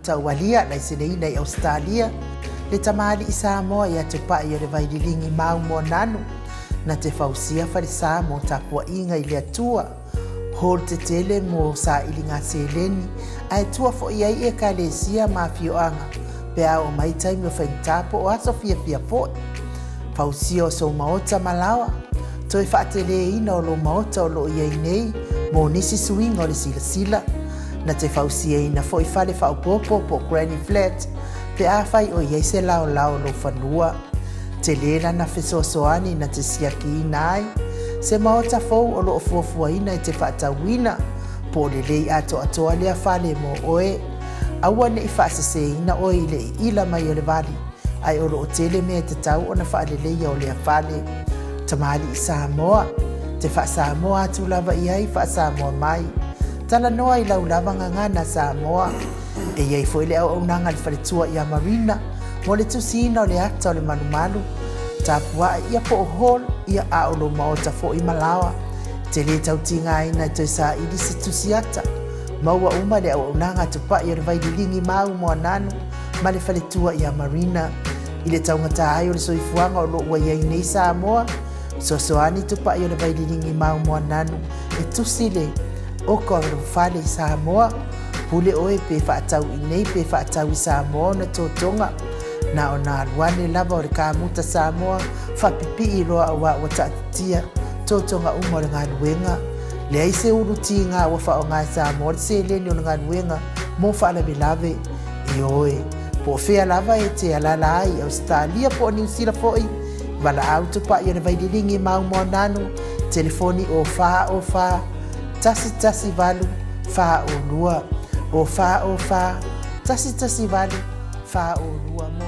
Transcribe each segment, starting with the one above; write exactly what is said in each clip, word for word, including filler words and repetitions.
Tawalia na isinei nei Australia le tamali i Samoa ia te pai o le vaililingi mau mo nanu na te fausia farisa mo tapua inga i le atua hol te tele mo sa ilinga seleni ai tua fo iai e kalesia mafioanga pe au mai taimi o faintapo o aso fia fia fo fausia o so maota malawa toi faatele ina o lo maota o lo iai nei mo nisi suinga o le sila sila na te fausia ina fo i fale fa popo po Granny Flat pe a fai o iai se lao lao lo fanua te lena na fesosoani na te siaki inai se maota fou o lo fuafua ina i te whaatawina po le lei ato atoa lea fale mo oe aua ne i whaasese ina oe i le ila mai o le vali ai o lo o tele mea te tau o na whaale leia o lea fale tamali i Samoa te wha Samoa atu lava i ai wha Samoa mai tala noa i lau lava ngangana Samoa e iai fo ile au au nanga le whaletua i a Marina mo le tusina o le ata o le manumalu tapua ia po o hol ia a o lo maota fo i malawa te le tau tinga ina to sa ili se tusiata maua uma le au au nanga tupa i o le vaililingi mau mo ananu ma le whaletua i a Marina i le tau ngata ai o le soifuanga o lo ua iai nei Samoa so soani tupa i o le vaililingi mau mo ananu e tusile o ko fale i Samoa pule oe pe whaatau i nei pe whaatau i Samoa na tōtonga na o nā ruane lava o le kāmuta Samoa whapipi i roa a wa watatitia tōtonga uma o le ngā ruenga le ai se uru ti ngā wafa o ngā Samoa le se leni o le ngā ruenga mo whaalawe lave e oe po whea lava e te alala ai Australia po New Zealand foi wala au tupa i o le vaililingi mau mo nanu telefoni o wha o wha tasi tasi valu wha o lua o wha o wha tasi tasi valu wha o lua mo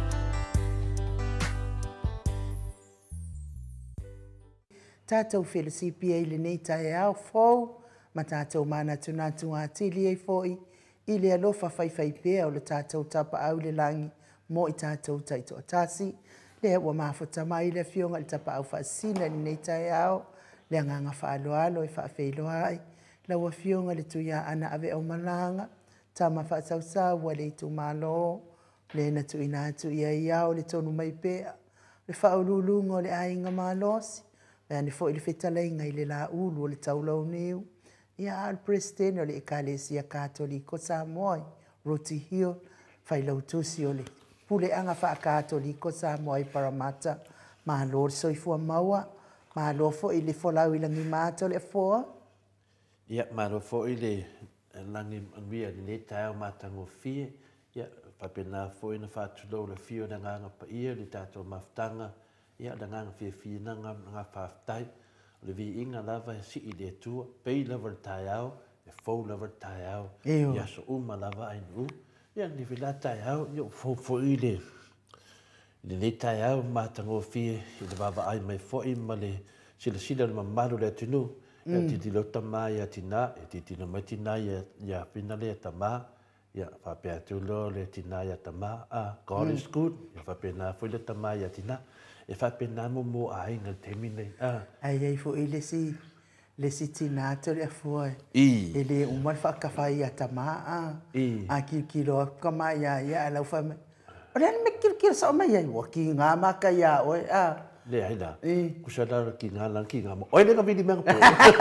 tātou whelasipi ai le nei tae au fau ma tātou mana tuna tunga tili ai foi i le alofa whaiwhai pēa o le tātou tapa au le langi mo i tātou taito atasi le ua mawhata mai le fionga le tapa au whaasina ni nei tae au le anganga whaaloalo e whaafeiloa ai la ua fionga le tuia ana ave au malanga ta ma whaasausa ua le itu malo le na tu ina tu ia iao le tonu mai pēa le whaolulungo le ainga malosi Mea ni fo ili whetaleinga i le la ulu o le taulau neu. Ia al presidente o le ekalesia katoliko Samoa, Roti Hill, whai lautusi o le pule anga wha katoliko Samoa i Parramatta, ma lor soifua maua, ma lo fo ili folau i langi mata le foa. Ia, ma lo fo ili langi anwia ni le tau matango fie, ia, papena fo ina whatulau le fio na nganga pa ia, li tato maftanga, ia da ngang fie fie na nga nga whaftai le vi inga lava si i le tua pei lava tai au e fau lava tai au ia so uma lava ai nu ia ni vila tai au ia fo fo i le le le tai au matango fie i le vava ai mai fo i ma le sila sila ma maru le tunu ia titi lo tama ia tina e titi no mai tina ia ia pina le tama ia fa pe tu lo le tina ia tama a God is good ia fa pe na fo le tama ia tina e fa pena mo mo ai nga temine ah ai ai fo ile si le sitinato le foi i ele uma fa ka fa ia tama a a ki ki lo ka mai ya ya la fa ora me ki ki so mai ai wa ki nga ma ka ya oi a le ai da ku sa da ki nga lang ki nga mo oi le ka vidi mang po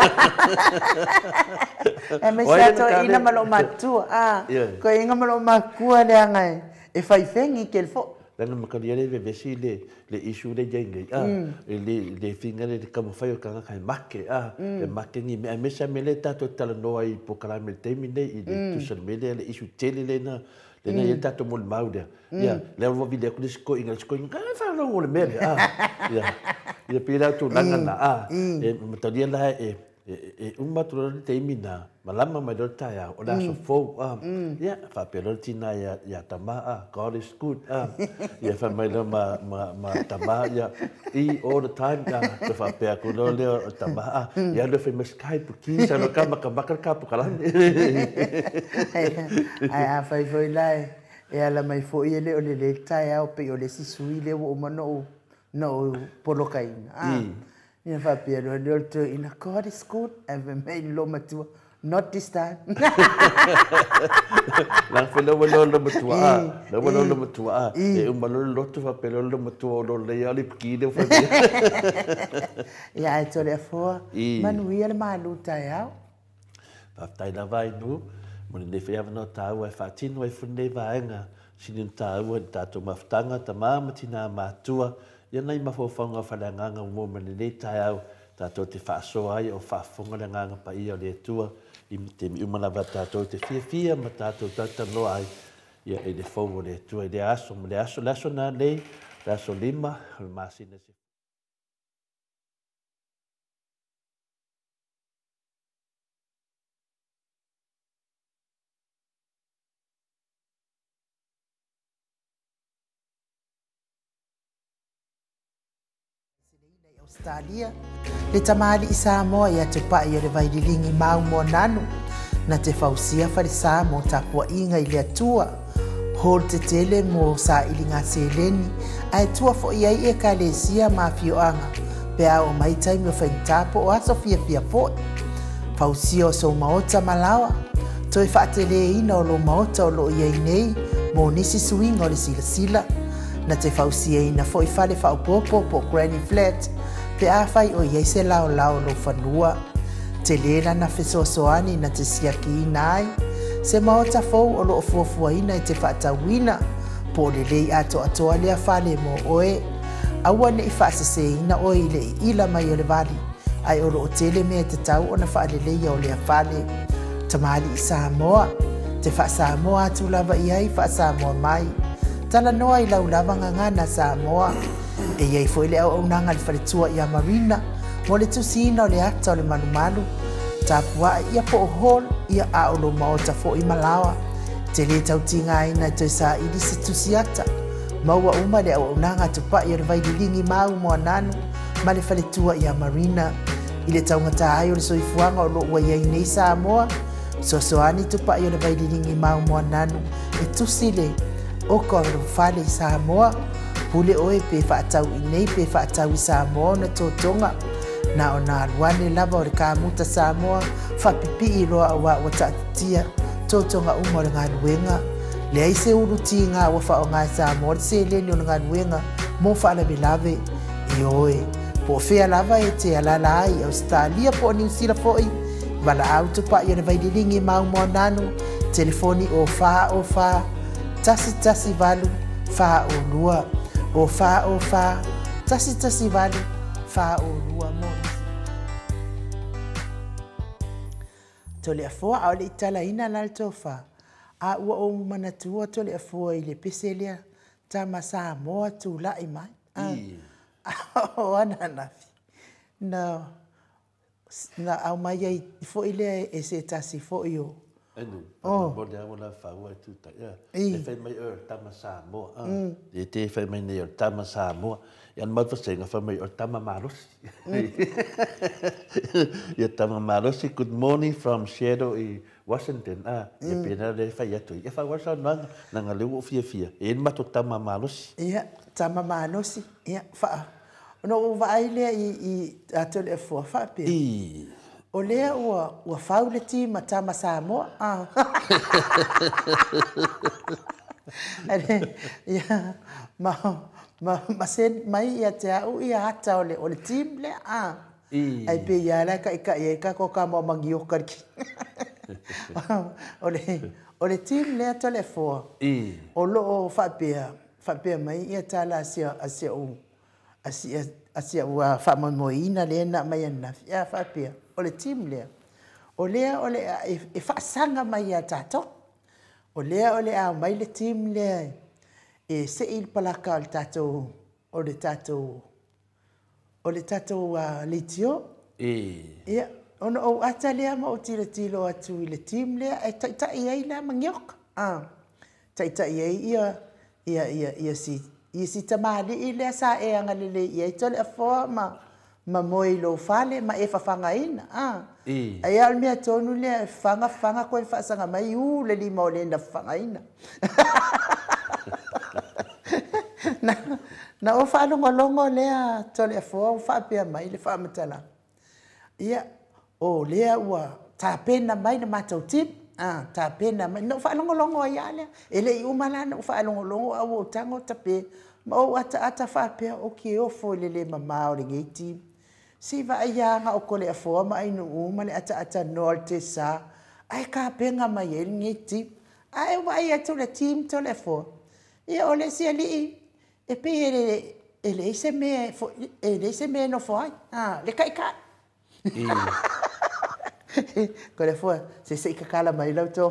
e me sa to ina malo matu a ko inga malo makua le ngai e fa fengi ke fo Lana makalia le vesi le le issue le jenga ah le le finga le kama fai o kanga kai make ah le make ni me me sa mele ta to tala no ai po kala me temine i le tu sa mele le issue tele le na le na yeta to mol maude ya le vo video ko disko inga disko inga fa no mol mele ah ya ya pila tu langa na ah e matalia la e e uma tu le temina malama mai do taia o la so fo ah ya fa pelo tina ya ya tama ah God is good ah ya fa mai lo ma ma ma tama ya i all the time ya to fa pe ko lo le tama ah ya lo fe meskai pu ki sa lo ka ma ka bakar ka pu kala ai a fa fo lai e ala mai fo i le o le le taia o pe o le sisui le o mano no polokaina ah Ia fa pia lo to ina God is good ave mai lo matua Not this time. Lang fe lo lo lo matua. Lo lo lo matua. E um lo lo tu fa pelo lo matua lo le ali pkido fa. Ya to le fo. Man wi le maluta ya. Pa tai na vai nu. Mo le fe ava no ta wa fa tinu e funde vaenga. Sinin ta wa ta to maftanga ta mama tina matua. Ya nai mafofanga fa la nganga mo me le ta ya. Ta to te fa so ai o fa fonga le nganga pa ia le tua. I te mi umana wa tātou te fia fia ma tātou tata no ai ia e le fau le tua i le aso ma le aso le aso nā nei le aso lima le masina se Australia le tamali i Samoa ia te pai o le vaililingi mau mo nanu na te fausia farisa mo tapua inga i le atua hol te tele mo sa ilinga seleni ai tua fo ia i e kalesia ma fioanga pe a o mai taimi o whaintapo o aso fia fia fo fausia o so maota malawa to e whaatele ina o lo maota o lo ia i nei mo nisi suinga o le sila sila na te fausia ina fo i fale fa popo po Granny Flat pe a fai o iei se lao lao lo whanua. Te lena na fesosoani na te siaki inai. Se maota fau o lo fuafua ina i te whaatawina. Po le lei ato atoa lea fale mo oe. Aua ne i whaasese ina oe i le ila mai o le vali. Ai o lo o tele mea te tau o na whaale lei o lea fale. Tamali i Samoa. Te wha Samoa atu lava i ai wha Samoa mai. Tala noa i lau lava ngangana Samoa. E iei foi le au nanga le whaletua i a Marina, mo le tusina o le ata o le manumalu, tapua ia po o hol ia a o lo maota fo i malawa, te le tau tinga ina to sa ili se tusiata, maua uma le au nanga tupa i o le vaililingi mau mo ananu, ma le whaletua i a Marina, i le tau ngata ai o le soifuanga o lo ua iei nei Samoa, so soani tupa i o le vaililingi mau mo ananu, e tusile, o ko o fale i Samoa, pule oe pe whaatau i nei pe whaatau i Samoa na tōtonga. Na o nā luane lava o le kāmuta Samoa, whapipi i loa o wa o tātia tōtonga umo le ngā luenga. Le aise uru ti ngā wa wha o ngā Samoa, le se leni o ngā luenga, mō whaala me lave i oe. Po whea lava e te alala ai Australia po New Zealand foi, wala auto pa i o le vaililingi mau mo nanu, telefoni o wha o wha, tasi tasi valu, wha o lua. O fa o fa, tasi tasi vale, fa o lua mo. Tole a foa au le itala ina lalto fa. A ua o manatua tole a foa i le peselea, tama sa moa tu la i mai. O ana nafi. Na, na au mai ai fo i le e se tasi fo i o. Anu, oh, mo dia mo na fa wa tu ta ya. E fe mai er tama sa mo. E te fe mai ne er tama sa mo. Yan mo fa senga fa mai er tama maros. Ya tama maros. Good morning from Shadow i Washington. Ah, ya pena le fa ya tu. Ya fa wa sa na na ngalu fia fia. E ma to tama maros. Ya, tama maros. Ya fa. No vai le i i atole fo fa pe. I o lea ua, ua whau le ti ma tama Samoa. Ah. Ere, ia, ma, ma, ma sen mai ia te au ia hata o le, o le tim le, ah. Ai pe ia la ka ika ia ka ko ka mo mangi o karki. O le, o le tim le to le fo. O lo o fa pe, fa pe mai ia tala asia asia o. Asia asia ua fa mo moina le na mai na. Ia fa pe. O le tim lea. O lea o le e, e whaasanga mai a tātou. O lea o le a mai le tim lea. E se il palaka o le tātou. O le tātou. O le tātou uh, litio. E. Ia. Ono o ata lea ma o tira tilo atu i le tim lea. E taita i ai la mangiok. Ah. Taita i ai ia. Ia, ia, ia si. Ia si tamali i lea sa e anga lele. Ia i tole a fōa ma. Ma moi lo fale ma e fa fanga ina ah e ai al mea tonu le fanga fanga ko fa sanga mai u le li mo le na fanga ina na na o fa longo longo le to le fo fa pe mai le fa matala ia o le wa ta pena mai na matau tip ah ta pena mai no fa longo longo ya le ele i umala no fa longo longo au tango tape mo ata ata fa pe o ki o fo le le mama o le ngiti si va ia nga o kole afo ma inu uma le ata ata norte sa ai ka penga mai el ngiti ai wa ia to le team to le fo e o le si ali e pe ele ele se me fo ele se me no fo ah le kai ka ko le fo se se ka kala mai lo to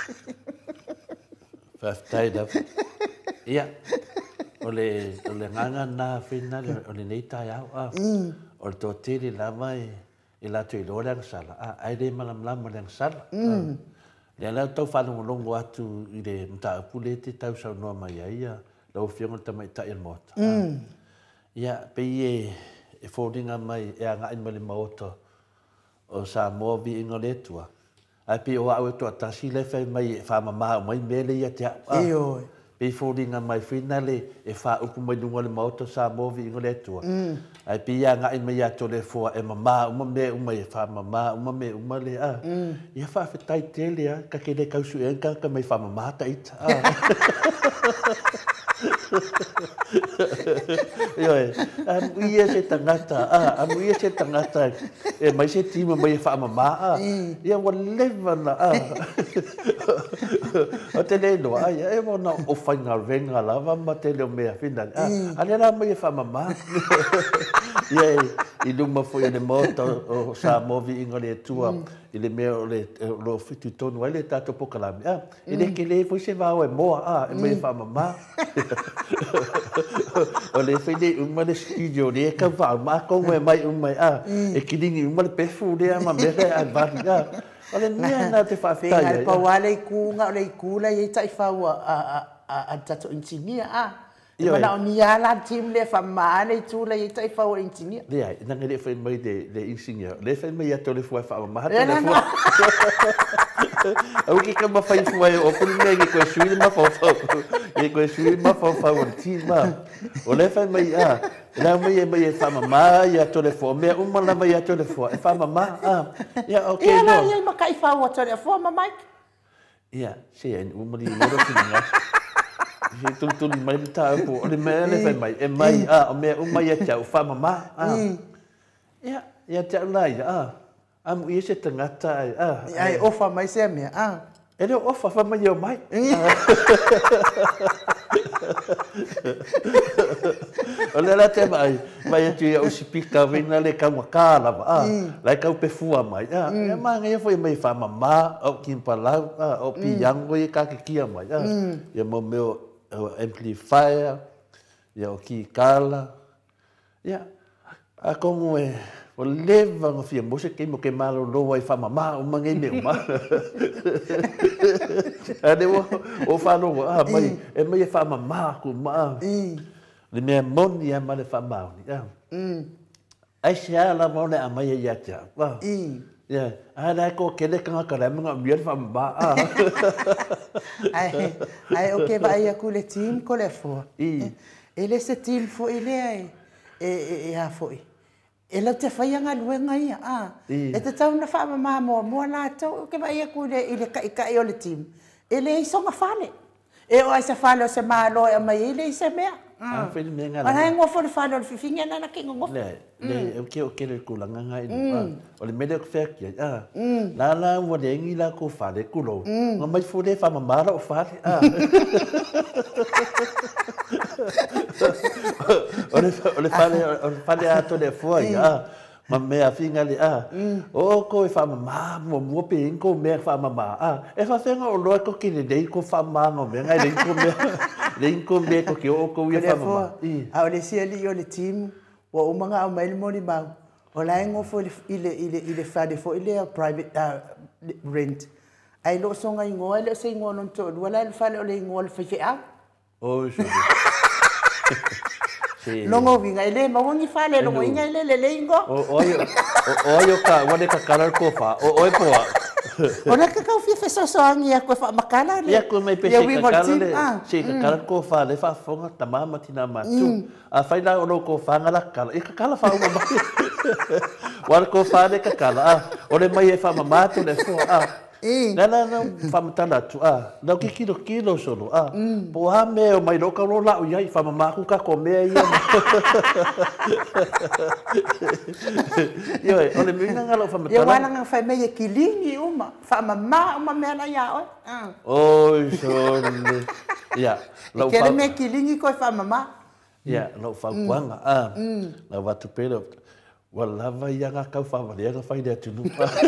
fa tai da ia ole ole nganga na fina ole nei tai au a o to tiri la mai e la tu lo la sala a ai de malam lam le sala le la to fa no longo atu i de mta pulete tau sa no mai ia lo fiona tamai ta il mot ia pe e e fodinga mai e anga in mali moto o sa mo vi ingole tua ai pe o au to ta si le fe mai fa mama mai mele ia te e oi pe fodinga mai finale e fa upu mai dunga le moto sa mo vi ingole tua ai pe ia nga in mai ia to le fo e mama uma me uma e fa mama uma me uma le a ia fa fe tai tele a ka ke le kausu en ka ka mai fa mama ta ita Yoi, am ia se tangata, ah, am ia se tangata, e mai se tima mai fa mama, ah, ia wa leva na, ah, o te le no, ah, e mo na o fainga venga lava ma te le mea fina, ah, ale la mai fa mama, ia i luma foi le moto o sa movi ingole tua, ile mea o le lo fitu tonu ele tato pokalami, ah, ile ke le foi se va o e moa, ah, e mai fa mama. O le fele uma le studio le ka va ma ko me mai um mai a e kilingi uma le pefu le ma me a va ga o le nia na te fa fa ya pa wale ku nga le ku la ye tai fa wa a a a tato engineer a Yo na ni ala team le fa mane tu le tai fa o engineer. Le ai na le fa mai de le engineer. Le fa mai ya to le fa fa ma te le fa. O ki ka ma fa fu ai o ku le ki ko sui ma fa fa. Ki ko sui ma fa fa o team ma. O le fa mai a. La mai mai fa ma ya to le fa me o ma la mai ya to le fa. Fa ma a. Ya okay no. Ya ya ma kai fa o to le fa ma mai. Ya, si en o ma ni mo do tinga. He tu tu mai ta ko le me le fai mai e mai a o me o mai a tau fa mama a ya ya tau lai a am i se tangata a ai ofa mai se me a e le ofa fa mai o mai o le la te mai mai tu o si pika vina le ka wakala a lai ka pe fua mai a e ma ngai foi mai fa mama o kimpalau a o piango e ka kia mai a ya mo meu amplifier, ya o ki kala, ya a como é o leva no fia música que mo que malo lo vai fa mama o mangai meu ma a de o o fa no a mai e mai fa mama ku ma le me mon ya ma le fa ma ni ya ai sia la mo le a mai ya cha wa ya ada ko kele kanga kala mga biar fa ba ai ai o que vai a cule team co le fo ele se team fo ele ai e e a fo ele te fai nga luenga ia a e te tau na fa ma mo mo la tau que vai a cule ele ka ka o le team ele i songa fale e o ai se fale o se malo e mai ele i se mea ah fe me nga ana ngo fo le fale o fifinga na ke ngo le le o ke o ke le kulanga nga ina o le mele ko fe ki ah la la mo de ngi la ko fa le kulo ngo mai fo le fa ma ra o fa ah o le o le fa le o fa le ato le fo ah ma me a finga le ah o ko e fa ma mo mo pe ko me fa ma ah e fa senga o lo ko ki le dei ko fa ma no me ngai le ko me le ko me ko ki o ko ia fa ma a o le si ali o le team o o manga o mai mo ni ba o la ngo fo ile ile ile fa de fo ile private rent ai lo so ngai ngo le se ngo non to wala le fa le ngo le fa fa o so longo vinga ile ma wongi fa le longo inga ile le le ngo o o o yo ka wale ka karar ko fa o o po Ona ka kau fi feso soangi ko fa makala le. Ia ko mai pe se kakala le. Se kakala ko fa le fa fonga tamama tina matu. A fai la ono ko fa ngala kala. I kakala fa uma mai. Wala ko fa le kakala. O le mai e fa mamatu le fo. Na na na fa matala tu a. Na ki kilo kilo solo a. Po ha me o mai lo ka lo la o ia fa mamaku ka ko me ia. Yo, o le minga ngalo fa matala. Yo wana nga fa me ye kilingi uma. Fa mama uma me na ya o. Oi, sole. Ya, lo fa. Kele me kilingi ko fa mama. Ya, lo fa kuanga a. La va tu pelo. Wala vai nga kau fa va le fa ide tu nu.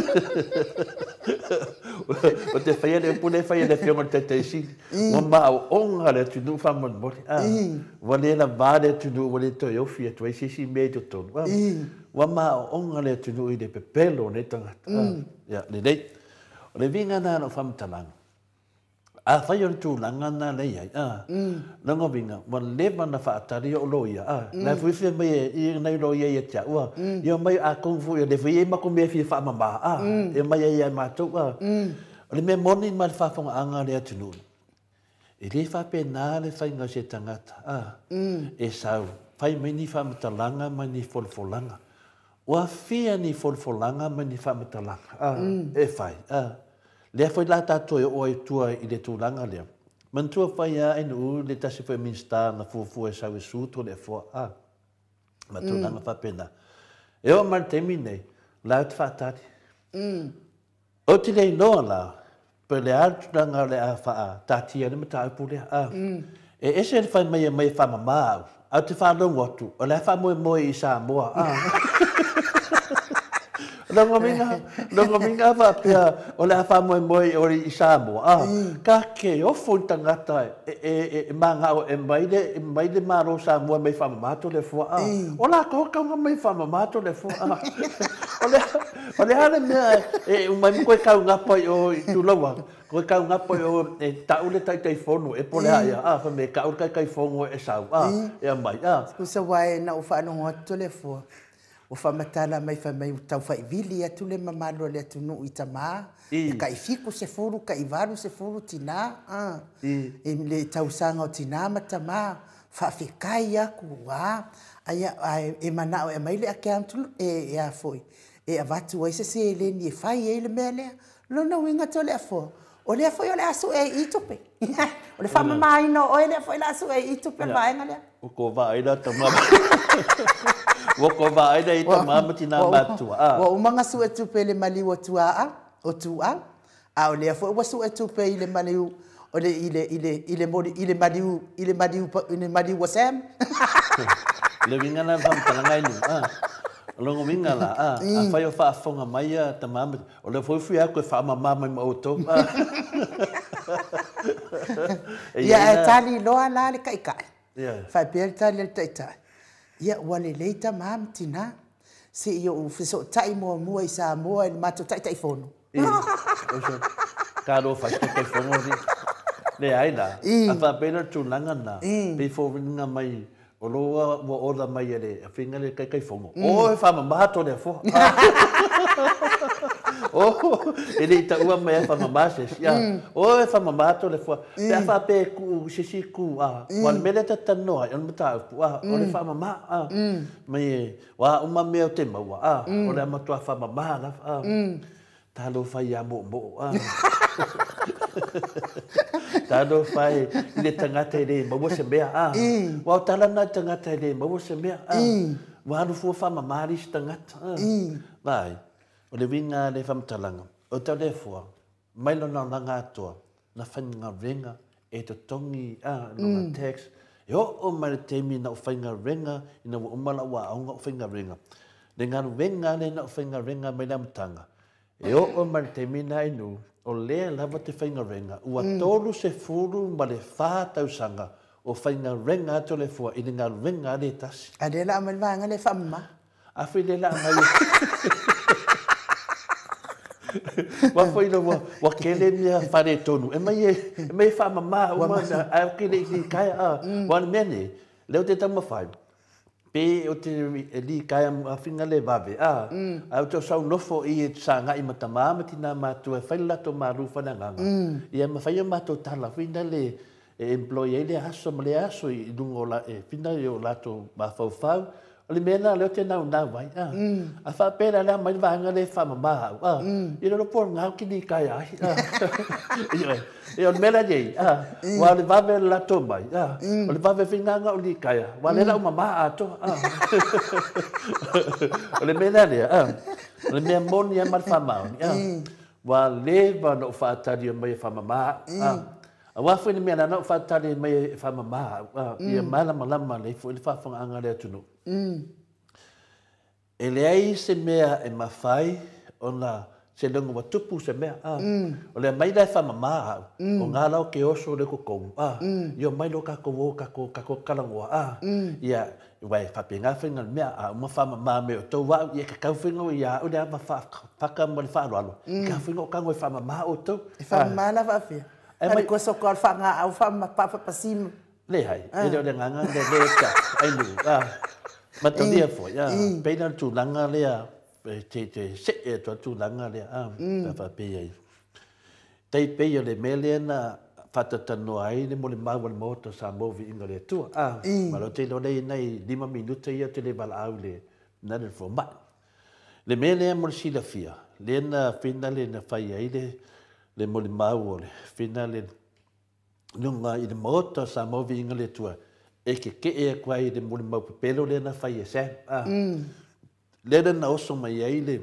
O te fa ile pune fa ile fiona te te si. Wa ma onga le tu nu fa mon mo. Ah. Wale la va le tu nu wale to yo fi to si si me to to. Wa ma onga le tu nu ide pe pelo ne tanga. Ya, le dei. O le vinga na no fam talang. A fa yo tu langa na le ya. Ah. Langa vinga, wa le va na fa tari o lo ya. Ah. Na fu fi me i na lo ya ya cha wa. Yo mai a kung fu yo de fi ma ko me fi fa ma ba. Ah. E mai ya ma tu. Ah. O le me moni ma fa fa anga le tu nu. E le fa pe na le fa nga se tangata. Ah. E sau. Fai me ni fa matalanga ma ni fol folanga. Wa fia ni fol folanga ma ni fa matalanga. Ah. E fai. Ah. Le foi la tato e o e tua i le tūlanga lea. Man tua whai a enu u le tasi whai minsta na fuafu e sau e sūto le fua a. Ma tūlanga whapena. E o man temi nei, la ut whatari. O te nei noa la, pe le ātūlanga le a wha a, tātia ni mata upu le a. E ese le whai mai e mai whamama au, au te whanongo atu, o le wha moe moe i sa moa a. Longo minga, longo minga va pia o le afa moe moe o i Samoa. Ah, ka ke o fo tangata e e e manga o e maile e maile maro Samoa mai fa mato le fo. Ah, o la ko ka mai fa mato le fo. Ah, o le o le ale me e o mai ko ka nga po o tu lawa. Ko ka nga po o e ta ule tai tai fono e pole ai. Ah, fa me ka o kai kai fongo e sau. Ah, e mai. Ah, ku se wai na o fa no to le fo. O whamatala mai wha mai tau whai vili atu le mamalo le atu nu i tamā. E ka i fiku se furu, ka i varu se furu tina. E le tau sanga o tina ma tamā. Whawhikai aku wā. E manao e mai le ake amtulu e a foi. E a vatu ai se se e le ni e whai e le mea lea. Lona winga to le a fo. O le a foi o le asu e i tupe. O le whamamai no o e le a foi le asu e i tupe vaenga lea. O ko vai da tamama. Wo ko vai da i tamama tina matua. Wo umanga su e tupe le mali o tua a, o tua. A o le fo wa su e tupe i le mali o le ile ile ile modi ile mali ile mali ile mali wa sam. Le vinga na vam talanga ni. Ah. Longo minga la. Ah. A fai o fa fonga mai a tamama. O le foi fui a ko fa mama mai mo to. Ya tali lo ala le kai kai. Yeah. Fai perta le tai tai. Ia wale leita mam tina. Se ia u fiso tai mo mo i sa mo e mato tai tai fono. Karo fai tai fono ni. Le ai la. A fa pena tu langa na. Pe fo vinga mai. O loa wa ola mai ele. A finga le kai kai fono. O e fa mamato le fo. Oh, ele ita ua mai fa mamase. Ya. O e fa mamato le fo. Te fa pe ku sisi ku a. Wan mele ta tano ai on mata pu a. O le fa mama a. Mai wa uma me o te maua a. O le matua fa mama la a. Ta lo fa ya mo mo a. Ta lo fa le tangata le mo se mea a. Wa tala na tangata le mo se mea a. Wa no fu fa mama ri tangata. Vai. O le winga le whamtalanga. O tau le fua, mai lona langa atua, na whainga renga e to tongi a lona text. E o o mai teimi na o whainga renga, ina o umala wa aunga o whainga renga. Le ngā renga le na o whainga renga mai na mtanga. E o o mai teimi na inu, o lea lava te whainga renga, ua tolu se furu ma le whātau sanga, o whainga renga ato le fua, ina ngā renga le tasi. A le la amal vanga le whamma. A whi le la mai. Wa foi no wa kele mia fare tonu e mai e mai fa mama uma a kele ki kai a one mene le te tama fai pe o te li kai a finga le vave a a to sau no fo i sanga i matama matina ma tu e faila to maru fa nga ia ma faia ma to tala finga le employee le aso ma le aso i dungo la e finga yo la to ma fo fa o le mena le te na na vai a a fa pera la mai va nga le fa ma a i lo por nga ki ni kai ai ia e o mena dei a wa le vave la to mai a o le vave finga nga o li kai wa le la ma a to a o le mena le a o le mena mon ia ma fa ma a wa le va no fa ta di mai fa ma a a wa fu ni mena no fa ta di mai fa ma a ia mala mala ma le fu le fa fa nga le tu no e le ai se mea e mawhai o na se lunga wa tupu se mea o le mai dai whamama o ngā lau ke oso le ko kou i o mai lo kako wo kako kako kalangoa ia wai whape ngā whinga mea a uma whamama me o tau wau i e ka kau whinga o ia o le ama whaka mo le whaaloalo i ka whinga o kango e whamama o tau e whamama na whawhia Kari ko so ko whanga au whama papasim le hai e le nganga le le ka ai lu ma to dia fo ya peina tu langa le a te te se e to tu langa le a pa pe ai te pe yo le melena fata tano ai le mo le ma wal moto sa mo vi inga le tu a ma lo te lo nei nei lima minuto ia te le bala au le na le fo ma le mele mo si la fia le na fina le na fai ai le le mo le ma le fina le nunga i le moto sa mo vi inga le tu e ke ke e kwa i le mo le ma pelo le na fai e se a le na oso mai ai le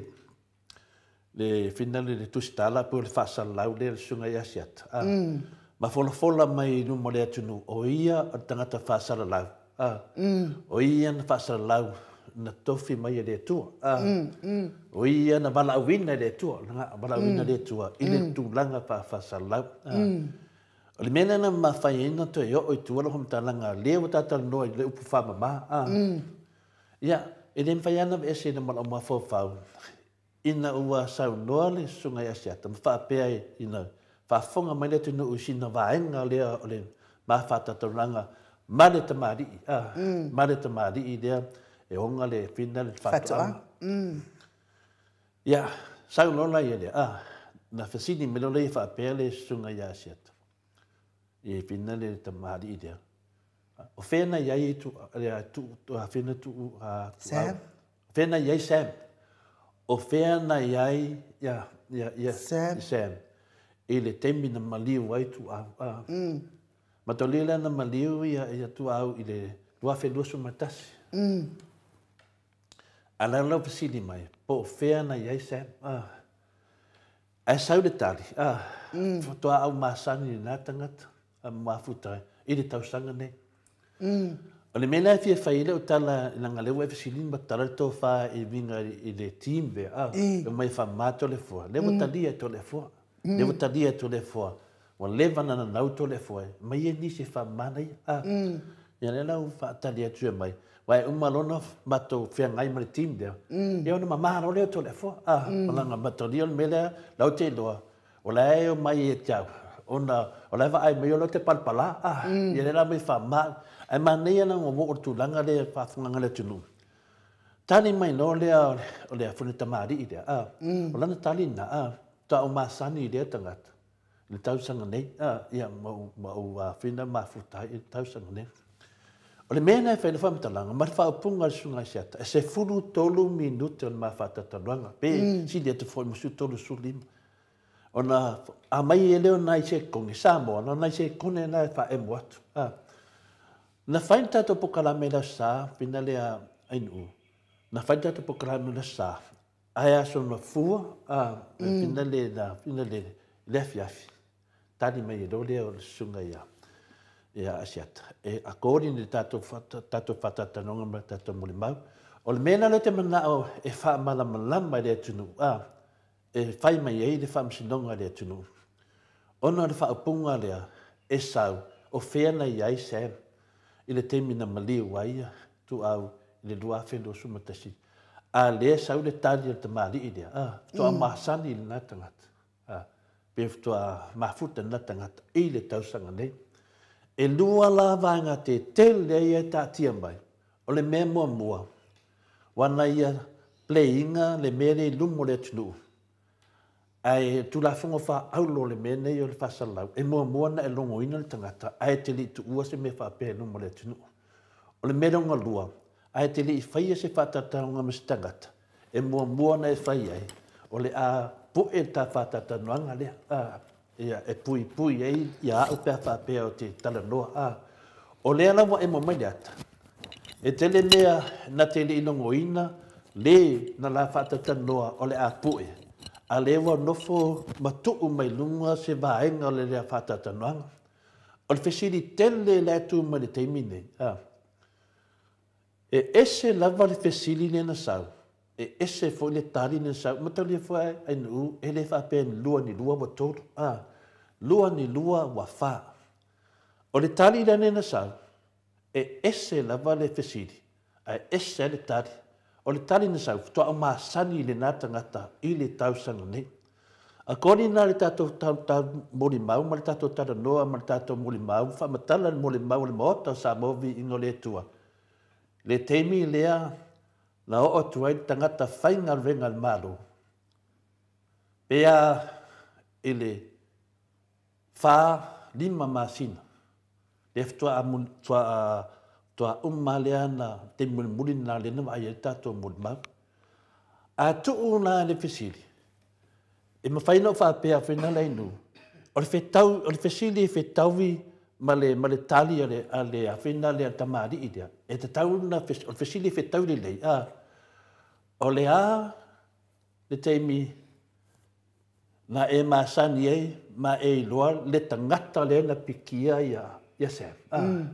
le fina le tu stala po le fa lau le sunga ia siat a ma fola fola mai no mo le tunu o ia o tangata fa lau a o ia na fa lau na tofi mai le tu a o ia na bala wina le tu na bala wina le tu i le tu langa fa fa lau o le mena na ma fai ina to yo o tu lo hom talanga le o tata no le upu fa ma a ia e le fai ana ese na ma ma fo fa ina ua sa no le sunga ia sia tam fa pe ai ina fa fonga mai le tu no usina vaenga le le ma fa tata langa ma le tamari a ma le tamari i le e onga le final fa mm ya sa no la ia a na fasini me lo le fa pe le sunga ia sia e final le tamari i le o fena ia i tu tu tu a fena tu a Sam fena ia Sam o fena ia ia ia ia Sam Sam ele temi na maliu ai tu a mm ma to lila na maliu ia ia tu au ile tua fe lusu matasi mm ala lo fasili mai po fea na ia Sam ah ai sau de tali ah to au masani na tangata a mafuta ile tau sanga ne mm o le mena fia faile o tala na ngale wa fasili ma tala to fa e vinga ile team ve ah o mai fa mato le fo le motalia to le fo le motalia to le fo o leva na na to le fo mai ni se fa mana ah ya le la fa talia tu mai vai un malona mato fia ngai ma team de e ona mama no le to le fo ah ona nga motalia mele la te do o la e mai e tau ona o la va ai mai lo te palpala ah ya le la mai fa ma ai mania na ngo tu langa le fa funga le tunu tani mai no le o le funi tamari ide ah o lana tali na ah ta o masani de tangat le tau sanga nei ah ia ma ma o fina ma futa i tau sanga nei o le mena fa le fam talanga ma fa punga sunga siata se fulu tolu minuto ma fa tatalanga pe si de te foi musu tolu sulim ona a mai ele ona i se kongi samo ona i se kone na fa e moatu ah na fainta to pokala me la sa pinale a ainu na fainta to pokala me la sa aya so na fu a pinale na pinale le fiafi tani me do le sunga ya ya asiat e according to tato tato fatata no ngam tato mulimau o le mena le te mana o e fa mala mala mai le tunu a e fai mai e le fam sinonga le tunu ona le fa punga le e sau o fena ia sem ile temi na maliu ai tu au ile dua fendo sumatasi a le sau le tali te mali ide a to ma sani na tangat a pe to ma futa na tangat ile tau sanga nei e lua la vanga te te le ia ta tia mai o le mea mua mua. Wana ia pleinga le mea le lumo le tunu. Ai tu la fonga fa aulo le mea nei o le fasalau. E mua mua na e longo ina le tangata. Ai te li tu ua se me fa pe lumo le tunu. O le mea longa lua. Ai te li i whaia se whatatanga me se tangata. E mua mua na e whaia ai. O le a pu e ta whatatanoanga lea. Ah, ia e pui pui ai ia au pea fa pe o te tala noa. Ah, o lea lawa e mo mai ata. E tele mea na te li inongo ina le na la whatatanoa o le a pu e. A lewa nofo matuu mai lunga se vaenga le lea whatatanoanga. O le whesiri tele le atu mai le teimine. Ah. E ese lava le whesiri le na sau. E ese fo le tari le sau. Matau le fo ai nu e le whapen lua ni lua wa toro. Ah. Lua ni lua wa wha. O le tari le na sau. E ese lava le whesiri. A ese le tari. O le tari na sau. Toa o maasani le nata ngata i le tausanga nei. A koni nā le tātou tau mori mau, ma le tātou tara noa, ma le tātou mori mau, wha matala le mori mau le maota sa movi ingo le tua. Le teimi lea na o o tuai tangata whainga renga le malo. Pea i le wha lima masina. Le ftua a tua tua umma lea na te muri muri na le nama ai e tātou mori mau. A tuu nā le fisiri. E mawhaina o whapea whina lei nu. O le whetau, o le whesili e whetauwi ma le, ma le tali a le, a le a whina le a tamari i rea. E te tau na, o le whesili e whetau le lei. Ah. O le a, le teimi, na e maasani e, ma e loa, le tangata le na pikia ia, ia Sam. Ah. Mm.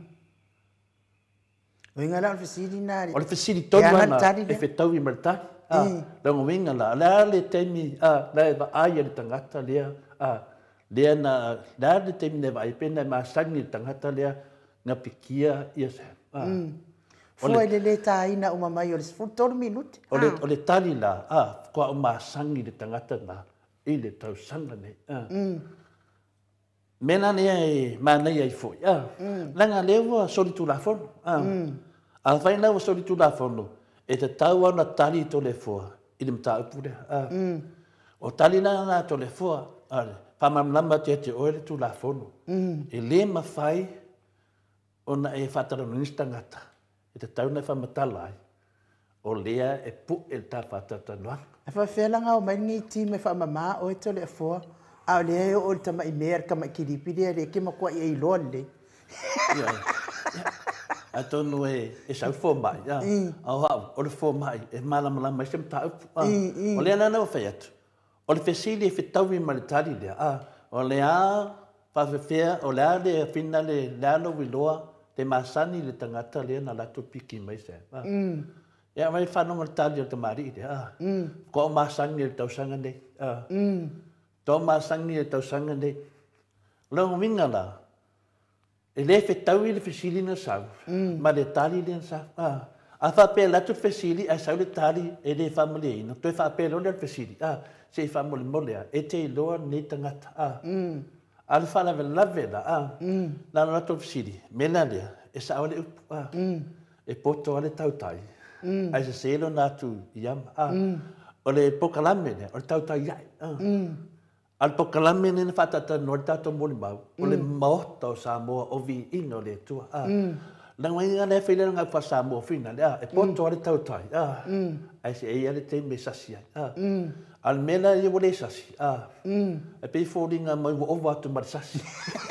O inga la o le whesili nari. O le whesili tonu ana e whetauwi ma le tali. Ah, longo winga la, la le teimi, ah, la e wa aia le tangata lea, ah, lea na, la le teimi ne wa aipena ma sangi le tangata lea, nga pikia ia Sam. Ah. Mm. Fua le le ta ina uma mai o le sfutoro minuti. O le, o le tali la, ah, kua o ma sangi le tangata na, i le tau sanga nei. Ah. Mm. Mena nea e manei ai foi. Ah. Mm. Langa lewa soli tu la fono. Ah. Mm. A whaina wa soli tu la fono. E te tau ana tali to le fua, i le mta upure. Mm. O tali na na to le fua, whamamlama te te oere tu la fono. Mm. E le mawhai, o na e whatara nistangata. E te tau na whamatalai, o lea e pu e ta whatata noa. E whawhelanga o mai ngi ti me whamama o e to le fua, a o lea e o le tama i mea kama i kiripiri, le ke makua i e iloa le. A tonu e e sau fo mai ya au au o le fo mai e mala mala mai sem ta o le ana no fe atu o le fesili e fitawi ma le tali le a o le a fa fe fe o le a le fina le lalo wiloa te masani le tangata le na lato piki mai se ya mai fa no ma tali te mari le a ko masani le tau sanga nei a to masani le tau sanga nei lo minga la e le whetau i le whesili na sau, mm. ma le tali le na sau. Ah. A whape latu whesili, a sau le tali e le whamole ina. Toi whape lo le whesili, ah, se i whamole molea, e te iloa ne tangata. Ah. Mm. A le whalawe lawe la, ah, mm. lana latu whesili, mena lea, e sa ole upu, ah, mm. e poto ale tautai. Mm. A se selo natu iama, ah, mm. o le pokalame lea, o le tautai iai. Ah. Mm. Al pokalame ne fatata no tato moli mau o le maota o Samoa o vi ino le tua ah la ngai ngana fele nga fa Samoa fina le ah e poto ale tautai ah ai se ai ale te mesasia ah al mena ye wole sasi ah e pe folding mai o va tu mar sasi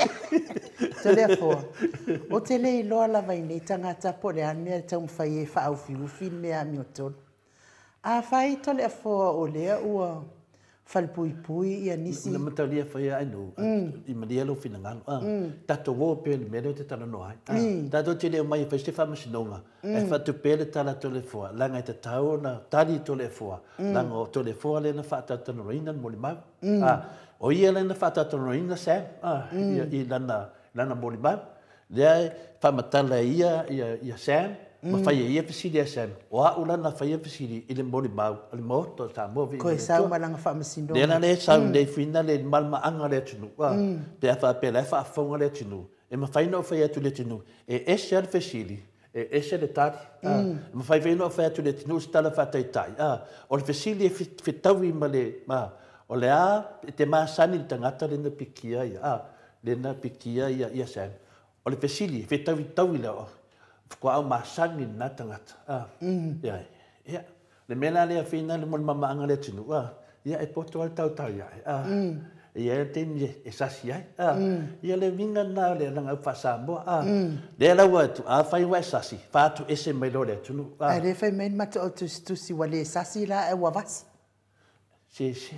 te le fo o te le lo la vai ni tanga tapo le ane te um fai e fa au fiu fin me a mi oton a fai to le fo o le o falpui pui ia nisi na matalia fai ai no i malia lo fina ngan ah tato wo pe me te tana no ai tato te le mai feste fa masinonga e fa tu pe le tala to le fo la ngai te tau na tali to le fo la ngo to le fo le na fa tato no ina mo le ma ah o ia le na fa tato no ina se ah i lana lana mo le ma le fa matala ia ia ia Sam ma fai ia fisili Sam o a ulana fai ia fisili i le mo le ma le mo to sa mo vi ko sa malanga fa masino le na le sa le fina le malma anga le tunu ah pe fa pe le fa fonga le tunu e ma fai no fai tu le tunu e esse al fisili e ese le tari. Ma fai veno fa tu le tinu stala fa tai tai. Ah, o le fesili fitawi ma le ma o le a te masani tangata le na pikia ia. Ah, le na pikia ia ia sa. O le fesili fitawi tawi le o. Ko au masani na tangata. Ah. Ia. Ia. Le mena le fina le mon mama anga le tinu. Ah. Ia e poto al tau tau ia. Ah. Ia te ni e sasi ai. Ah. Ia le vinga na le langa fa sambo. Ah. Le la wa tu a fai wa sasi. Fa tu ese mai lo le tunu. Ah. Ai le fai men mata o tu tu si wale sasi la e wa vas. Si si.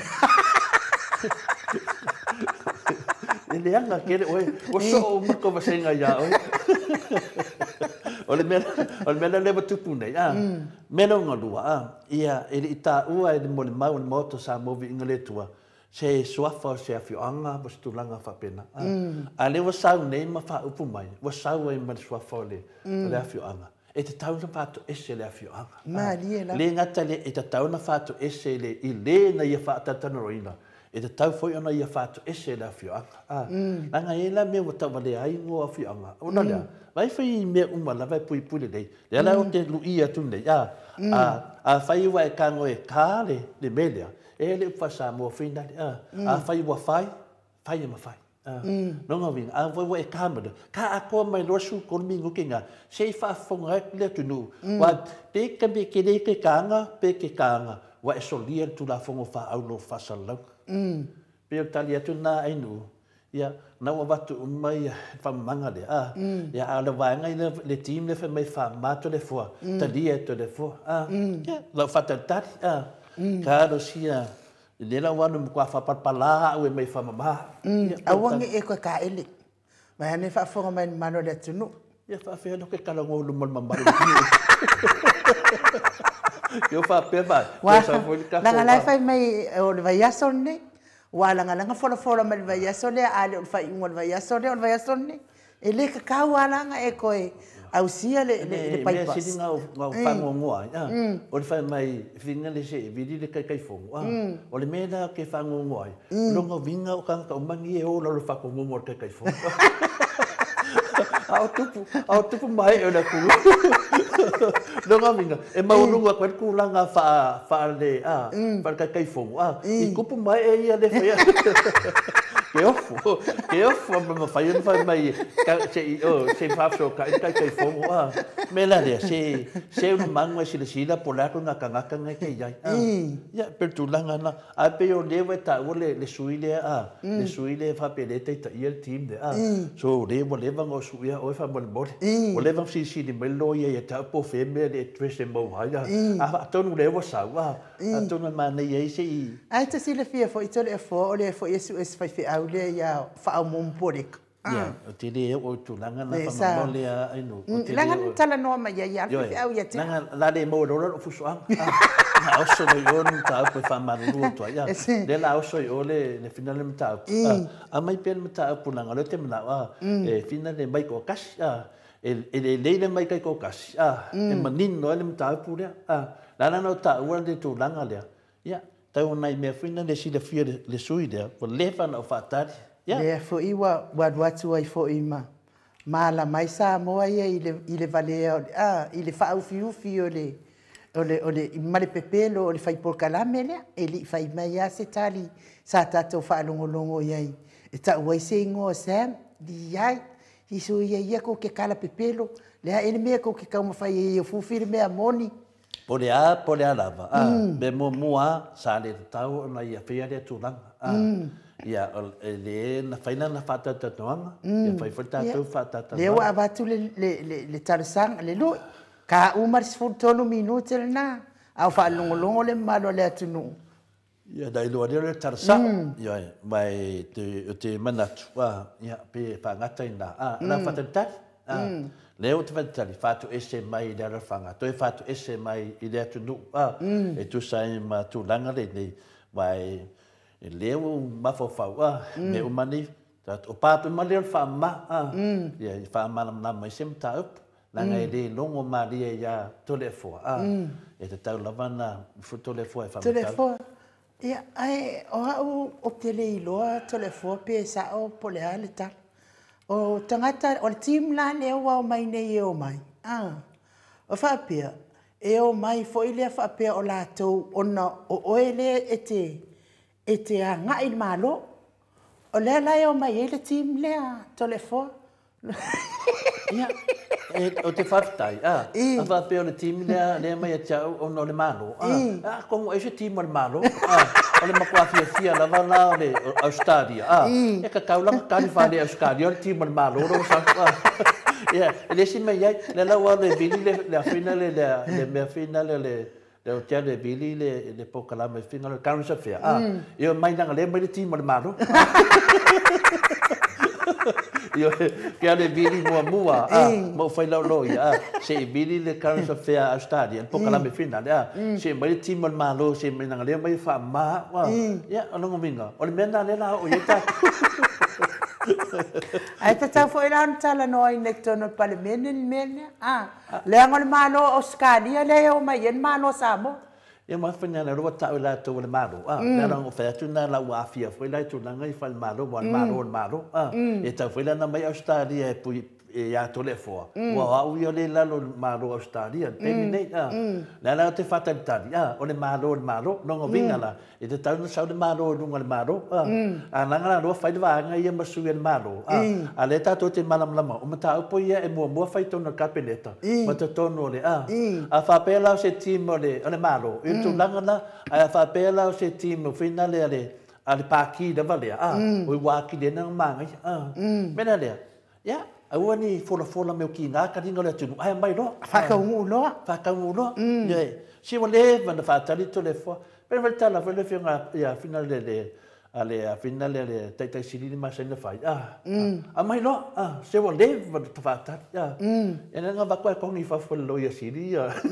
Le anga kere oi. O so ma ko va senga ya oi. Ole mena, ole mena leva tupu nei. Ah. Mena nga lua. Ah. Ia e ita ua e mo le mau le moto sa movi ingale tua. Se suafa se afioanga ma stulanga fa pena. Ah. A le wa sau nei ma fa upu mai. Wa sau e ma suafa le le afioanga. E te tauna fatu ese le afioanga. Ma li la. Le ngata le e te tauna fatu ese le i le na ia fa tatana roina. E te tau foi ona ia fatu ese le afioanga. Ah. Langa e la me wa tau le ai ngo afioanga. Ona lea. Vai fai me uma la vai pui pui dei. Le la o te luia tu nei. Ah. A a fai wa e kango e kale le melia. E le fa sa mo fina. Ah. A fai wa fai, fai ma fai. Ah. No nga ving. A vai wa e kamera. Ka a ko mai lo su ko mi ngukinga. Se fa fonga le tu nu. Wa te ka be ke le ke kanga pe ke kanga. Wa e solia tu la fonga fa au no fa sa lau. Mm. Pe tali atu na ai nu. Ya, na wa watu mai fa manga le. Ah. Ya ala wanga le le team le fa mai fa mato le fo. Tali eto le fo. Ah. Ya, la fa tali. Ah. Ka do sia le la wanu ko fa parpala o mai fa mama. Awangi e ko ka ele. Mai ne fa fo mai mano le tunu. Ya fa fe no ke kala ngo lu mama. Yo fa pe va. La la fa mai o le vai asonne. Wala nga langa fola fola mal vai asole ale o fai un vai asole o vai asone. E le ka ka wala nga e ko e au sia le le pai pas. Me sidi nga nga fa ngo ngo ai. O le fai mai finga le se vidi le kai kai fongo. O le mena ke fa ngo ngo ai. Longa vinga o kan ka mangi e o lo fa ko ngo kai kai fongo. Au tupu, au tupu mai e la ku. Longa vinga. E mau lunga kwa ku langa fa fa le ah, fa kai kai fongo. Ah, i kupu mai e ia le fa. Ke ofo, ke ofo ma fa ia fa mai ka se o se fa so ka kai kai fongo. Ah, me la de se se un mangwa sila sila pola ko nga kanga kanga ke ia. Ya per tu langa na a pe o le wa ta o le le suile a le suile fa pe le te ta ia team de ah. So le mo le va ngo suia o fa bon bot. O le va si si di melo ia ta po fe me le twese mo ha ya. A tonu le wa sa wa. A tonu ma ne ia se. Ai te sile fia fo itole fo o le fo yesu es fa fi au le ya fa au mom porik. Ya, o te le o tu langa na fa mo le ai no. Langa tala no ma ya ya fi au ya te. Langa la de mo ro fu so ang. Na o so yo no ta po fa ma ru to ya. De la o so yo le le final le ta. A mai pen mata pu langa le te na e final le mai ko kas. El el le le mai kai ko kas. Ah, e manin no le mata pu le. Ah, la na no ta o de tu langa le. Ya, tau nai me final le si le fia le sui de. Po le fa no fa ta. Yeah. Le fo iwa wa watu ai fo ima. Ma la mai sa mo ai ile ile vale ah ile fa ufi ufi ole ole ole male pepelo ole fai por calamele ele fai mai ya se tali sa tato fa longo longo yai. E ta wai se ngo sam di yai i so ia ko ke kala pepelo le ele me ko ke ka mo fai e fu fir me amoni. Pole a pole a lava. Ah, be mo mua sa le tau na ia fia le tulang. Ah. Ya le na faina na fata tatuanga ya fai fata tu fata tatuanga le wa batu le le le tarsang le lo ka umar sfurtolo minuto na au fa longo longo le malo le atunu ya dai lo le tarsang ya mai te te manatu wa ya pe fa ngata ina ah na fata tat ah le o te fata li fatu ese mai le rafanga to e fatu ese mai ile atunu ah e tu sai ma tu langa le ni mai e leo ma fo fa wa me o mani dat o pa pe ma le fa ma ah ya fa ma na mai sem ta up la ngai le longo ma le ya to le fo ah e te tau lavana fu to le fo e fa to le fo ya ai o o te le lo to le fo pe sa o po le ale ta o tangata o team la le o mai nei o mai Ah. O whapea, e o mai fo i lea whapea o lātou ona o oele e te, e te a ngai malo. O lea lai o mai e le tim lea tole fo. Ia, o te whaftai, ah. A whapea o le tim lea, lea mai a tiau o no le malo. Ah, kongo e se tim o le malo. Ah, o le makua fia fia la wala o le Australia. Ah, e ka kaulanga kani whale Australia, o le tim o le malo. Ia, e le si mai ai, le lau le vili le le fina le le mea fina le le le o tia le vili le le pokalama e fina le current affair. Ah, io mai nanga le mai le tim o le malo. Io che le vili mua mua, ah, mo fai lau loi, ah, se vili le current affair Australia, le pokalama e fina, ah, se mai le tim o le malo, se mai nanga le mai fa ma, ah, ia, o longo minga, o le mena le la o ieta. Ai te tau foi lan tala no ai nek tono pale menen menen ah le ngol malo Australia le o mai en malo samo ia ma fanya na ro ta la to le malo ah na lang fa tu na la wa fia foi la tu na ngai fa le malo wa malo malo ah e ta foi la na mai Australia e pui e ya to le fo wa u yo le la lo malo Australia pe nei ah la la te fata tali ah o le malo le malo no ngo vinga la e te tau no sa le malo no le malo ah a na nga ro fa le va nga ia ma su le malo ah a le ta to te malam lama o mata o poia e mo mo fa to no kapeleta ma to to no le ah a fa pela se timo le o le malo e tu langa na a fa pela se timo finale ale ale paki da vale ah o wa ki de na manga ah mena le ya Aua ni fola fola meu ki ngā karinga le tunu. Ai mai no. Whakaungu loa. Whakaungu loa. Ie. Si wa le vana whātari to le fua. Pere wale tala wale whio ngā ia whina le le a le a whina le le taitai siriri ma saina whai. Ah. A mai no. Ah. Se wa le vana whātari. Ah. E nga ngā wakua e kongi whawhala loia siri.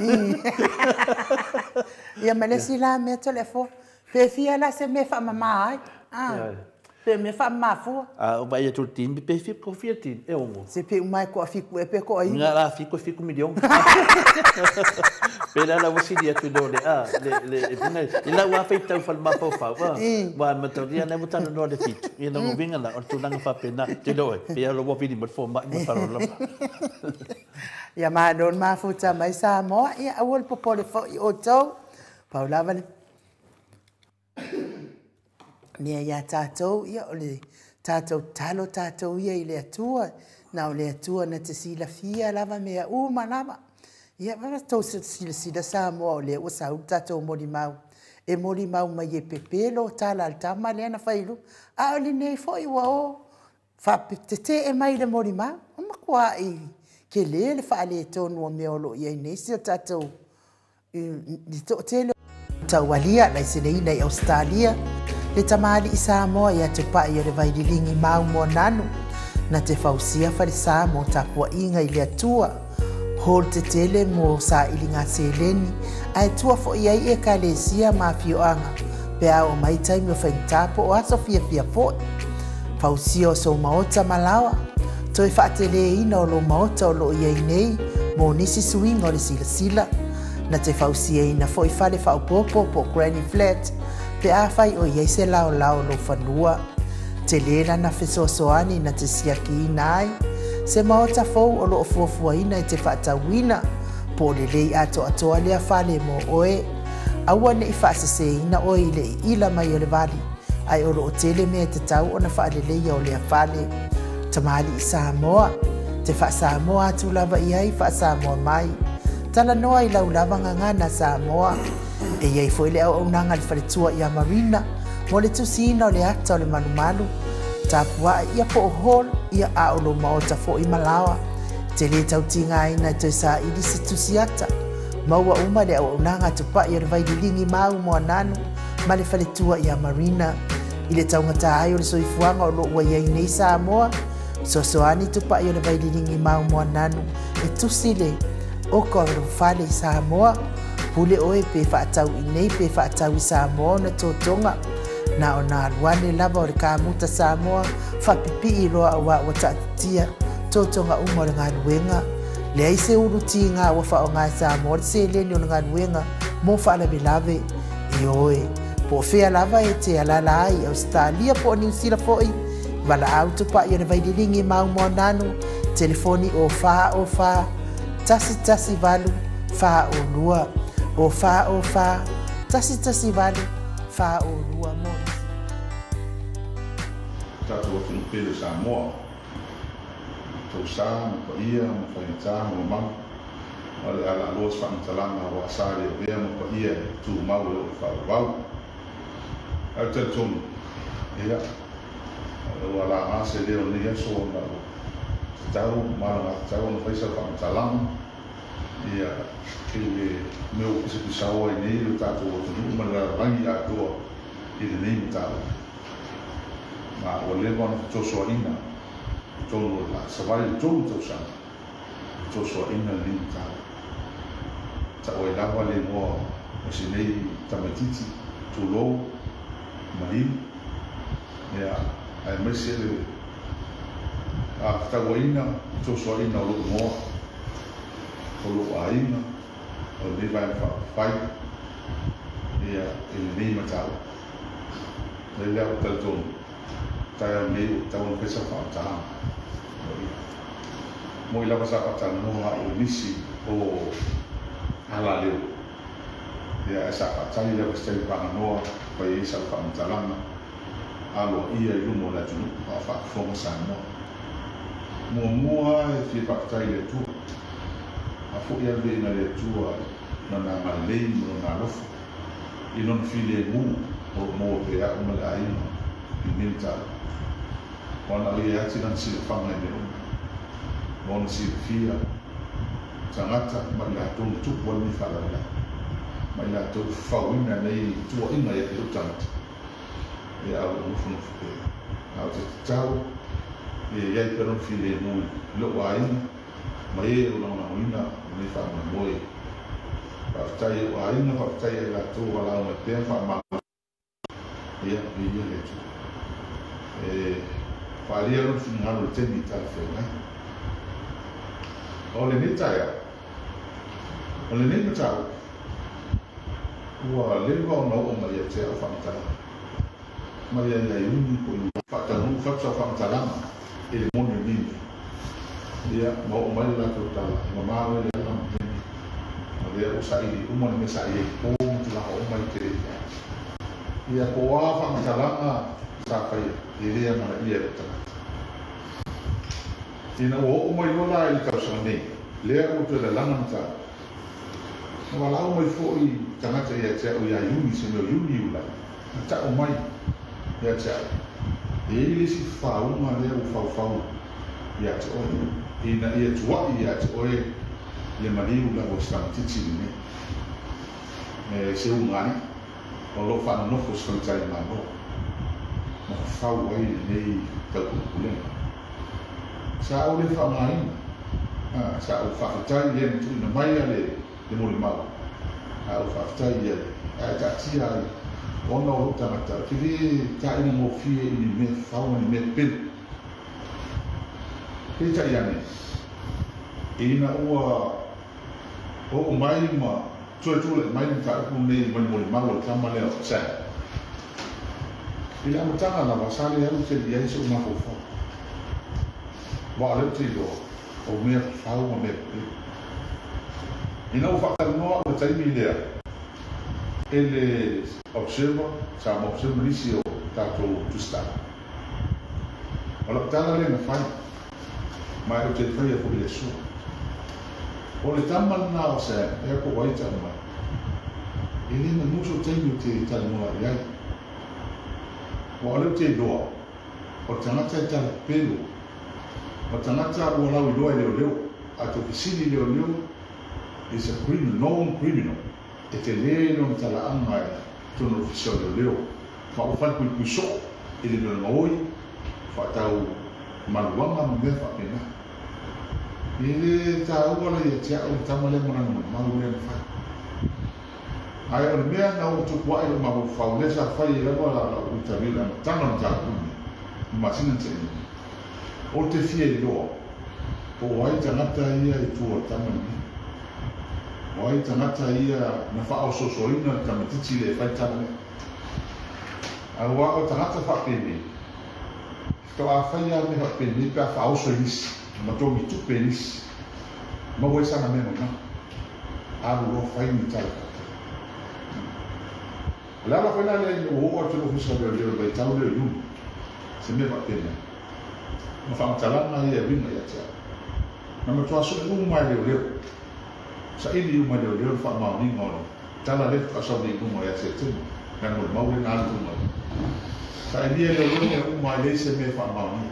Ia mele si la mea to le fua. Pe fia la se me whamama ai. Ah. Pe me fa mafu. Ah, o vai e tu tim pe fi ko fi tin e ongo. Se pe mai ko fiku e pe ko ai. Nga la fiku fiku milion. Pe la la wasi dia tu do le ah le le pina. Ila wa fe tau fal ma fo fa. Wa ma to dia ne mutan no de fit. Ina ngo vinga la o tu langa fa pena te do. Pe lo wo pidi mo fo ma mo fa lo. Ya ma don ma fu ta mai sa mo ia awol po po le fo o to. Paula vale. Nia ia tātou, ia o le tātou talo tātou ia i le atua, na o le atua na te sila fia lava mea uma lava. Ia wala tau sila sila sa moa o le ua sau tātou mori mau. E mori mau mai e pepelo, tāla al tama le ana whailu. A o li nei fo i wa o, whapete te e mai le mori mau. O makua i ke le le wha le tonu o mea olo i ei nei si o tātou. Ni to tele. Tau walia lai se nei nei Australia. Le tamali i Samoa ia te pai o le vaililingi mau mo nanu na te fausia fale Samoa tapua inga i le atua hol te tele mo sa ilinga seleni ai tua fo ia i e ka le sia ma fioanga pe a o mai taimi o whaintapo o aso fia fia fo fausia o so maota malawa to e whaatele ina o lo maota o lo ia i nei mo nisi suinga o le sila sila na te fausia ina fo i fale faupopo po Granny Flat pe a fai o iei se lao lao lo whanua. Te lera na whesoasoani na te siaki inai. Se maota fau o lo o fuafua ina i te whaatawina. Po le lei ato atoa lea whale mo oe. Aua ne i whaasese ina oe i le i ila mai o le vali. Ai o lo o tele mea te tau o na whaale leia o lea whale. Tamali i Samoa. Te wha Samoa atu lava i ai wha Samoa mai. Tala noa i lau lava ngangana Samoa. E iei foi le au nanga le whaletua i a Marina, mo le tusina o le ata o le manumalu, tapua ia po o hol ia a o lo maota fo i Malawa, te le tau tinga ina te sa ili se tusiata, maua uma le au nanga tupa i a le vaililingi mau mo ananu, ma le whaletua i a Marina, i le tau ngata ai o le soifuanga o lo ua iei nei Samoa, so soani tupa i a le vaililingi mau mo ananu, e tusile o ko o whale i Samoa, pule oe pe whaatau i nei pe whaatau i Samoa na tōtonga. Na o nā luane lava o le kāmuta Samoa, whapipi i roa awa o tātia tōtonga umo le ngā nuenga. Le aise uru ti ngā wa wha o ngā Samoa, le se leni o ngā nuenga, mō whaala me lave i oe. Po whea lava e te alala ai Australia po New Zealand foi, wala au tupa i o le vaililingi mau mo nanu, telefoni o wha o wha, tasi tasi valu whaolua o wha o wha tasi tasi valu whaolua mo. Tātou o Filipino Samoa. Tau sā, ma pa ia, ma whainatā, ma mau. Ale ala alos whaantalanga o asare o vea, ma pa ia, tū mau e o whaavau. Au te tonu, ia. O ala ngase leo ni aso o na o tau, maranga tau, na whaisa whaantalanga. Ia, ke meo kisa kisawa i nei, o tātou o tonu, ma na rangi a tua, i le nei mtau. Ma o lewa na toso ina tonu la savai tonu tau sana toso ina ni ta ta o lawa le mo o sinei tamatiti tu lo mai ya ai mesi le a ta o ina toso ina lo mo o lo aina o le vai fa fai ya ele nei mata le le o tonu taya me tau pesa fa ta mo ila pasa fa ta no ha o nisi o ala leo ya esa fa ta ila pesa pa no pa isa fa mtalama alo ia i mo la tunu fa fa fo sa no mo mo e fi pa ta ile tu a fo ia be na le tu na na ma le mo na lo i non fi le mu o mo pe a mo la ai i minta wana ia ati nan si whanga i meo. Mona si fia, tangata, mai la tonu tupu wani whalawila. Mai la tonu whawina nei tua inga ia e utangata. E au ufu nufu ke. Au te tau, e iai peron file mui. Leo a ina, mai e ulanga huina, nei whanga moe. Whaftai o a ina, whaftai e la tō wala o me pēn whamanga. Ia, e ia le tu. E... Faria no final do tempo tá feito, olha nem tá ya, olha nem tá, o leva o não o Maria Terra Fantala, Maria é único e fata não fata Fantala, ele monte lindo, e a o Maria lá que tá, mamãe ele lá não tem, Maria o sai, o mano me sai, o muito lá o Maria Terra, e a coa Fantala sabe ele é maravilha tá. Ina o o mai rola i ka sone le o te la langa mata no wala o mai fo i tangata ia te o ia yuni se no yuni ula ta o mai ia te e ile si fa o ma le o fa fa ia te o ina ia tua ia te o le mari ula o sta titi ne e se o ngani o lo fa no fo so tai ma no ma fa o ai nei ka ku sa o le fa mai ah sa o fa tai ye tu na mai ale le mo le mau ah o fa tai ye ah ta ti ai o no ta ta ki vi ta ina mo fi ni me fa o ni me pil ki ta ya ne ina o o mai ma tu tu le mai ta ku ne mo mo le mau ta ma le sa ila mo ta na ba sa le ya se dia so ma fo fo wa le tilo o me fa o me ina o fa no o tai mi le ele observa sa mo observa lisio tato justa ora tala le fa mai o te fai ko le su o le tamal na o se e ko wai ta ma ele na mucho tempo te tal mo ya wa le te do o tana ta ta pelo o tangata o lau i loa leo leo a to kisini leo leo is a criminal, known criminal e te leo na tala anga e tono ofisio leo leo ma o whai kui kui so i le nuna oi whatau maluanga ma mea whapena i le ta uala i a tia o tama le mona nuna malu lea na whai ai o le mea na o tuku ai o ma o whaulesa whai e lewa la o utavila tanga na tala umi ma sina te ina o te fia i loa, o wai tangata ia i tua tamani. O wai tangata ia na wha o sosoina tamatiti le whai tamani. A wa o tangata wha pene. Ka a whai a me wha pene, ka wha o so nisi, ma tō mi tu penisi. ma wai sana me ma alu lo fai ni tal la la fena le o o tu lo fisa de de bai tau de lu se me va pena ma fa tala na ia vinga ia tia na me tua su lu mai de de sa ili lu mai de de fa ma ni ngolo tala le fa sa de lu mai ia se tu na mo mau ni na lu mai sa ili le lu ni lu mai le se me fa ma ni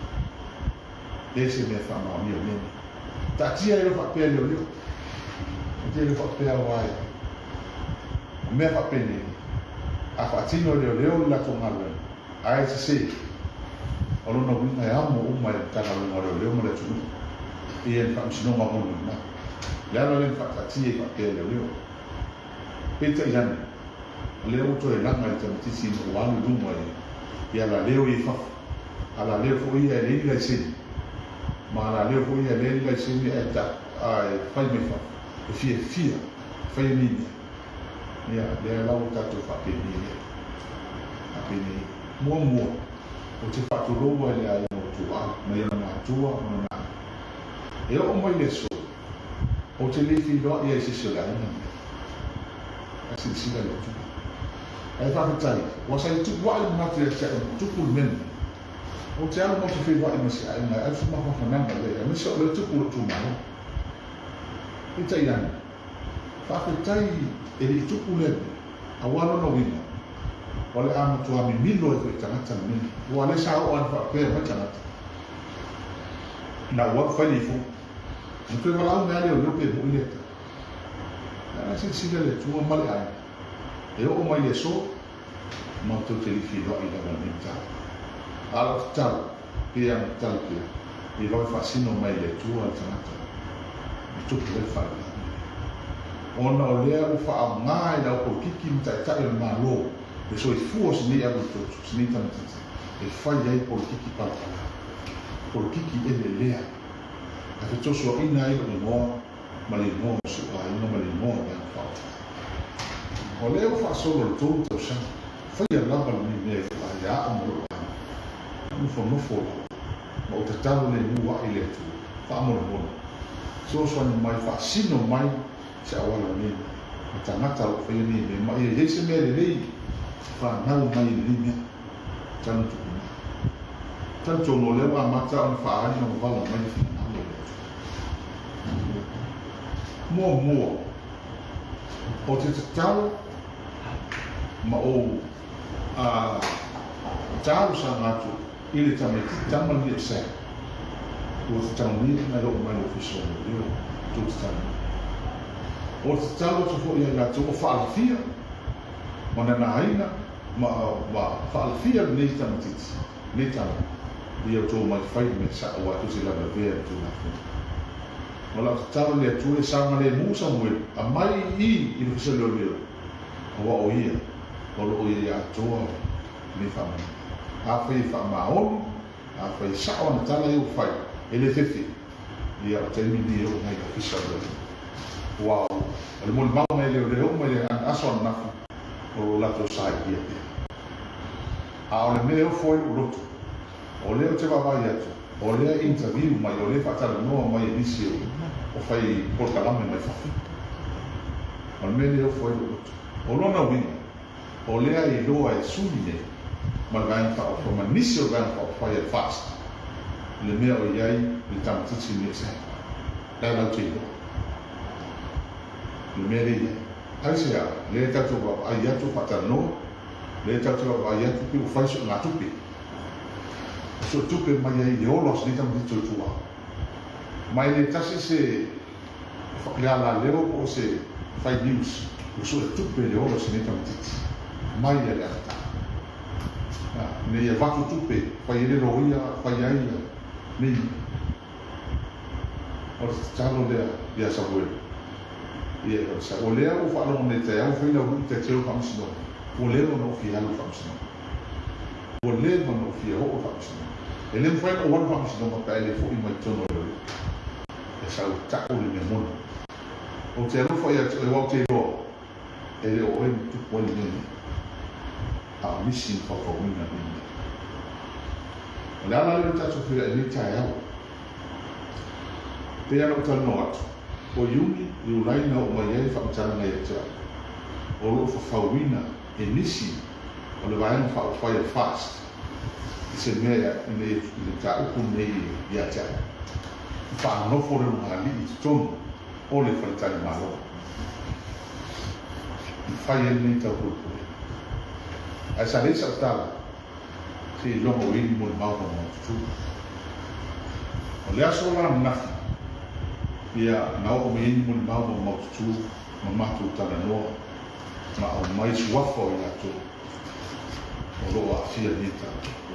le se me fa ma ni ni ta tia le fa pe le lu tia le fa pe awai me fa pe ni a fatino leo leo la tongalo ai se se olo no winga ya mo uma e kana lo leo leo mo le tu e en fam sino ma mo na la lo len fa ti e fa pe leo leo pete yan leo to e langa te ti si no wanu du mo e ya la leo e fa ala leo fo ia le ia se ma la leo fo ia le ia se mi e ta ai fa me fa e fia fia fa ni ya le la o tato fa pe ni a pe ni mo mo o te fa tu lo wa le ai mo tu a ma ya na tu a ma na e o mo le so o te le fi do ia se se la ni a se si la tu ai fa tai o sa tu wa le na te te tu ku men o te ala mo te fi wa i ma se ai ma a su ma fa na le a mi so le tu ku tu ma o te ia fa tai e li tuku le a walo no wina o le ama tua mi milo e koe tangata na mini ua le sa o an whakapea ma tangata na ua whai fu na koe walau mea leo leo pe mo ileta na se sila le tua male ai e o mai le so ma tau te li fi loa i la wani ta ala te tau pe ang tau pe i loi fasino mai le tua tangata i tuku le whai ona o lea o wha ngai na o kiki mta e tae o malo e so i fua sini a buto sini tanatata e whai ai o kiki palapala o kiki e le lea a te toso ina i o noa ma le noa su a ina ma le noa na whao o lea o wha solo le tōru tau sang whai a lava ni mea a ia a moro a nufo nufo ma o te talo le mua i le tu wha moro moro so so ni mai wha sino mai se awala ni tangata o fe ni me mai e se me le lei fa na o mai ni me tanto tanto no le wa mata on fa ani no vala mai fi na mo mo o te tau ma o a tau sa ngatu ile tame tama ni se o te tau ni na ro mai o fi so yo tu tau o te talo te fo ia la te o whaalafia ma na na haina ma whaalafia nei tamatiti nei talo i au tō mai whai me sa awa tu se lana vea tu na funa ma la te talo lea tu e sanga le musa mue a mai i i le fisa leo leo a wa o ia o lo o ia atoa nei whamani a whai whamaoni a whai sao na tala i o whai e le fefi i a taimi ni o ngai ka fisa leo wow el mon mau mai le le mai le an ason na o la to sai dia a o le me o foi o loto o le te va vai ato o le interview mai o le fata no mai inicio o fai portalame mai fa o me le o foi o loto o lo na wi o le ai lo ai suline ma ga fa o ma inicio ga fa fai fast le me o iai le tamtiti ni se da la tiro le mele ai se a le tatu ba ai atu patano le tatu ba ai atu ki fai so ngatu pe so tupe mai ai le olos ni tam ditu tua mai le tasi se fa la leo o se fai news so tupe le olos ni tam ditu mai le ata ne ia vatu tupe fai le roia fai ai ni o talo le ia sa vuel ia sa o lea o fa no ne te au foi la u te te o kamsino o lea no fi halu kamsino o lea no fi o kamsino ele foi o one kamsino ma ka ele foi mai tono e sa o ta o le mon o te no foi a te o te o ele o e tu po le ni a misi fa fa una ni la la le ta so fi ele ta ya pe ya no ta no o yuni i ulaina o mai ai whamatanga i atua. O lo whawina e nisi o le vaenga whawhai fast. I se mea i ne ta uku nei i atua. Whanofo re mahali i tonu o le whaitani malo. I whai e nei tau pulpule. Ai sa reisa tala se i longo ini mo le mauna mo tu. O le aso la nafi ia na o me ini mo le mauna mo tu ma matu tala noa ma o mai suafo i ato o lo a fia nita.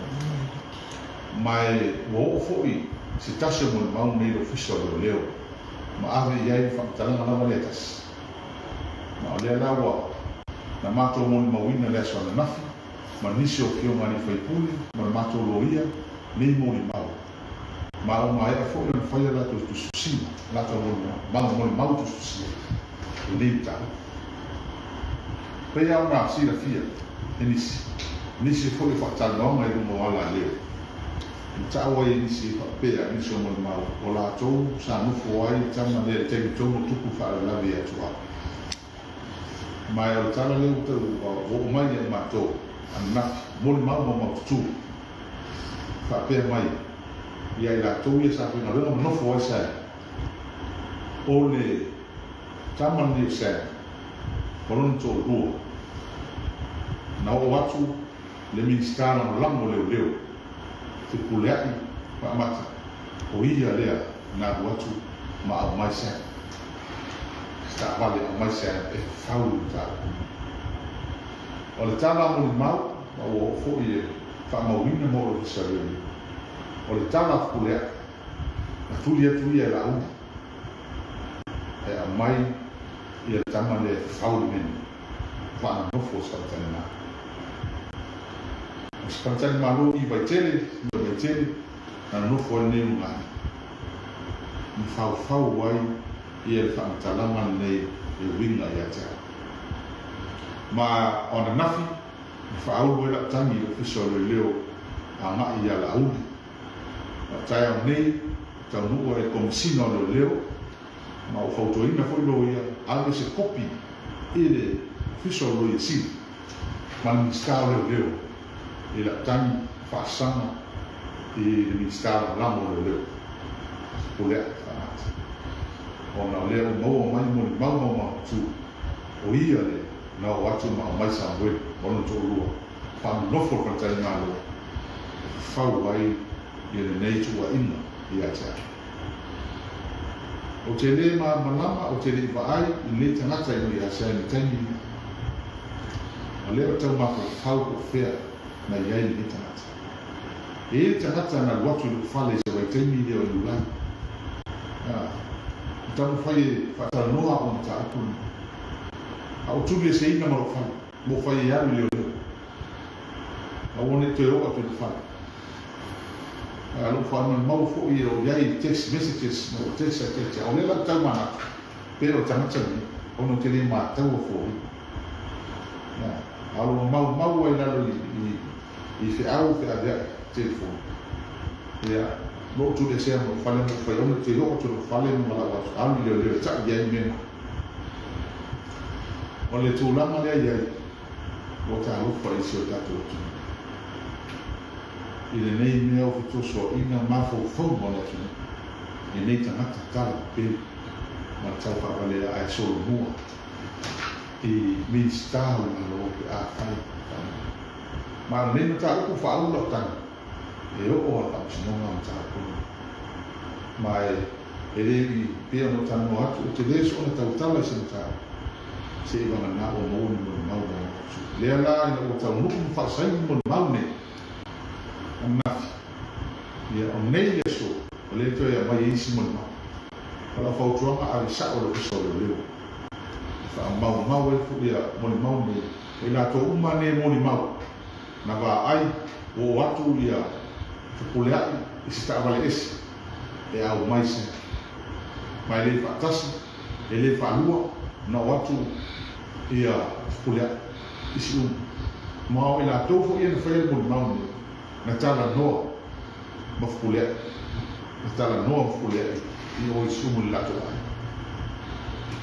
Mai wo o foi se tase mo le mauna nei lo fiso leo leo ma ave iai whakatalanga na maletas. Ma o lea lawa na mato mo le mawina le aso na nafi ma nisi o kio ngani whaipuli, ma mato loia, nei mo li mau. Ma o mai a fōi na whaia lato tu susima, lato mo li mau, mo li mau tu susima, o nei tau. Pei au nā sira fia, e nisi. Nisi fōi whakatanoanga i rumo ala leo. I tau ai nisi whapea, nisi o mo li mau. O la tau, sa nufo ai, tama lea, tegi tau no tuku whaare lawe atu au. Mai o tala leo tau, o mai e matou. Anak mul mau mau tu fa pe mai ia la tu ia sa na no no foi sa ole taman ni sa poron to ru na o watu le ministar no lango leo leo te puleai pa mata o ia lea na watu ma mai sa sta vale mai sa e faulu ta. O le tala mo le mau, ma o fōi e whamauina mo o Fisareli. O le tala whulea, na tuli atu ia la ua. E a mai i a tama le whauri meni, whaana nofo o Spartani nā. O Spartani malo i Vaitele, i Vaitele, na nofo e neu ngā. Ni whau whau wai i e whamatalama nei e winga i a tea. Ma ona nafi whaau wera tangi o fiso le leo a ngai a la auli. Ma tai au nei, tau nua e komisino le leo, ma o whautoina fwoi lo ia, ale se kopi i le fiso lo ia si. Ma le ministar leo leo, i la tangi whaasanga i le ministar lamo le leo. Kulea whanata. Ona leo maua mai mo ni maua ma tu o ia le na o atu ma o mai sa moe, ono tō rua. Whanu nofo katai ngā loa. Whau ai i le nei tua ina i atea. O te le ma malama, o te le iwa ai, i le tangata ino i asea ni taimi. O leo tau mako whau o whea na iai ni tangata. E le tangata na luatu i whale se wai taimi leo i ulai. I tau whai whatanoa o ta apuni. A o tūne se ina maro whai, mo whai e awi leo leo. A one te roa te whai. A lo whai man mau fo i o iai text messages, no text a text. A o le la tau mana, pero tangata ni, ono te le ma tau o fo. A lo mau mau ai lalo i i whi au whi a dea telefon. Ia, lo tūne se amo whale mo whai, ono te roa te whale mo la watu. Awi leo leo, tak iai mena. O le tūlanga lea iai, o ta harufa i si o tato o tūne. I le nei mea o fitoso ina mafau fau mo le tūne. I nei tangata tala pēri, ma tau whakale a e solo mua. I ministāu na lo ke a whai. Ma nei na tā uku whaula tanga, e o o ala sinonga ma tā kuru. Ma e, e le i pia no tano atu, o te leso o na tau tala i sin tā. Se iba na na o mo ni mo mau na lea la ina o tau nuku fa sai mo mau ne na ia o nei leso o le to ia mai isi mo mau ala fa o tuanga a sa o le so le leo fa mau mau e fu ia mo ni mau ne e la to uma ne mo ni mau na va ai o atu ia fu le ai isi ta vale esi e au mai se mai le fa tasi e le fa lua na watu ia pulea isi um mau ila tofo ia na whaia mo mau ni na tala noa ma pulea na tala noa pulea i o isi umu lato ai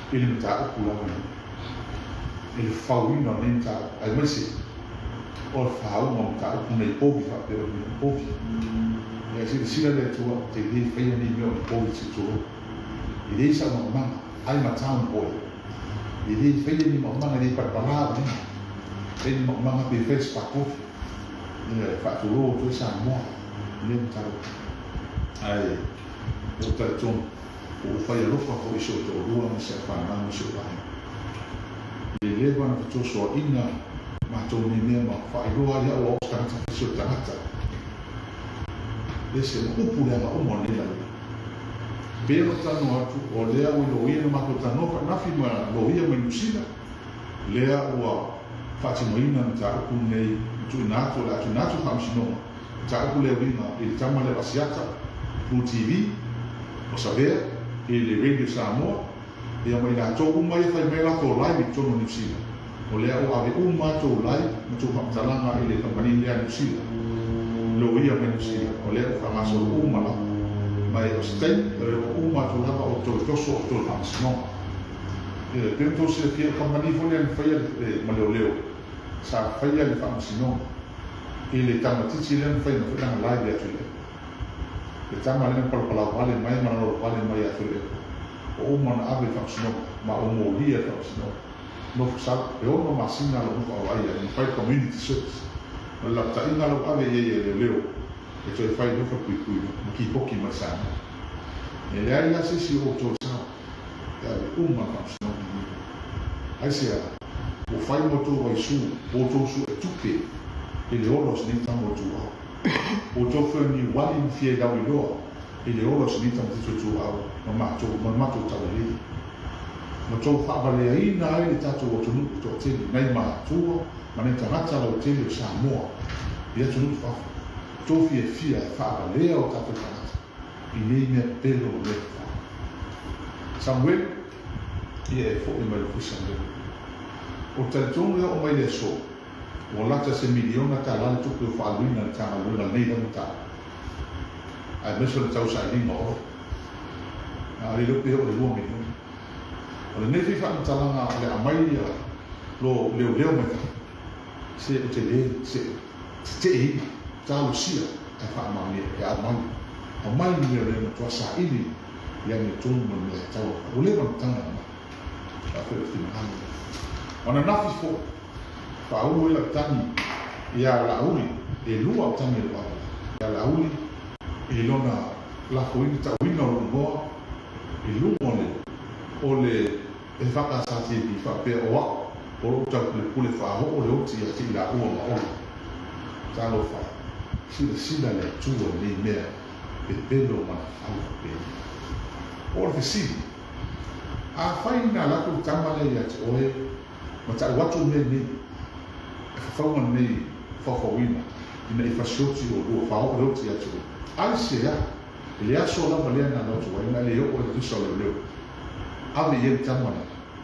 ele mta ku la ni ele fauina nem ta ai mesi o fau mo mta ku nei povi fa pero ni povi e si si la le tua te li fa ni mio povi si tu e lei sa mo ma ai ma town boy e lei fa ni mo ma ni pa pa la ni e ni mo ma pe fes pa ko ni fa tu ro tu sa mo ni mta ai o ta ton o fai lo fa ko iso to ro mo se fa na mo se pa le le va na to so ina ma to ni me ma fa i lo ya o ska ta so ta ta le se mo pu le ma o mo ni la pero ta no atu o le a lo ia ma ko ta no na fi ma lo ia me usina le a o fa ti mo ina ta ku nei tu na to la tu na tu fa mi no ta ku le ina il ta ma le asiata ku T V o saber ele radio Samoa e mai na to uma e fai mai la to live to no New o le o ave uma to live mo to pa talanga ele company le New Zealand lo ia mai New o le fa ma so uma la mai o stai o uma to la o to to so to la no e tento se che company vo le fai e ma le leo sa fai le fa no ele tamatiti le fai no fa live ya to le tama le par pala vale mai ma no vale mai a tole o man ave funciono ma o molia funciono no sa e o no masina lo ko ai e fai community service no la ta ina lo ave ye le leo e to fai no fa kui kui no ki poki ma sa e le ai la se si o to sa ya o man funciono ai sia o fai mo to o su o to su e tupe e le oros ni tamo to o to fe ni wali fie da wi lo e le oro si tamo to to au no ma to no ma to ta le no to fa ba le ai na ai ta to to no to te mai ma to ma ne ta ta lo te le sa mo ia to no fa to fie fie fa ba le o ta to ta i ne me pelo le Samuel ia fo e mai ko Samuel o ta to o mai le so o lata se miliona ta la tu ko fa luina ta luina nei da ta ai meso le tau sa ni mo a ri lo pe o le mo mi o le nei fa ta la na le amai lo le le me se o te le se te ta lo sia e fa ma ni e a ma o mai ni le mo to sa ini ya me tu mo le tau o le mo ta na a fe ti ma ona na fi fo Paulo ela tani ia lauri e lua o tani e wala ia lauri e lona la foini ta wina o ngoa e lua le o le e whaka sa te bi wha pe o wako o lo tau le pule wha ho o le oti a te la ua ma olo talo wha sila sila le tua ni mea e pelo ma au pe o le sili a whaina lako tamale ia te oe ma ta watu me ni fauma nei fafauina ina i fasioti o lua fao o leuti atu ai se a le aso lava lea na lotu ai na le o le risa o le leo ave i e tamana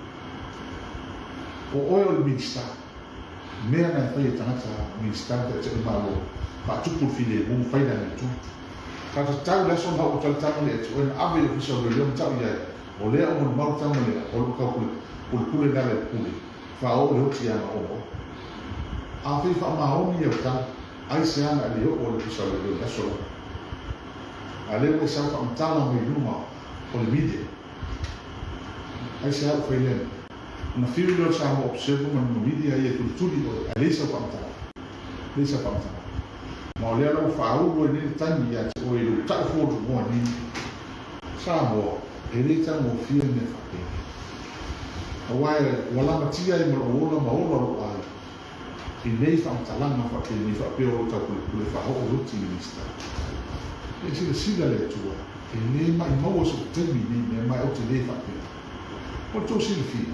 o oe o le minista mea na e whai e tangata minista te te malo pa tupu file mu whaina na tu kata tau leso na o tali tamale atu ai na ave o risa o le leo tau iai o lea o mo mau tamale o luka pule pule na le pule fao o leuti ana o a fi fa ma o mi ta ai se ana le o le so le le so ale o sa fa tala mi luma o le media ai se a fa le na fi lo sa mo observo ma no media e cultura o ale sa fa ta le sa fa ta ma le lo fa o o ni tani ya o e ta fo do mo ni sa mo e le ta mo fi ne fa te o wa wala ma tia e mo o ma o lo ai i nei fa talanga fa ke ni fa pe o ta ku ku fa ho o ti minista e si si da le tua e nei mai mo so te mi ni mai o te le fa pe o to si fi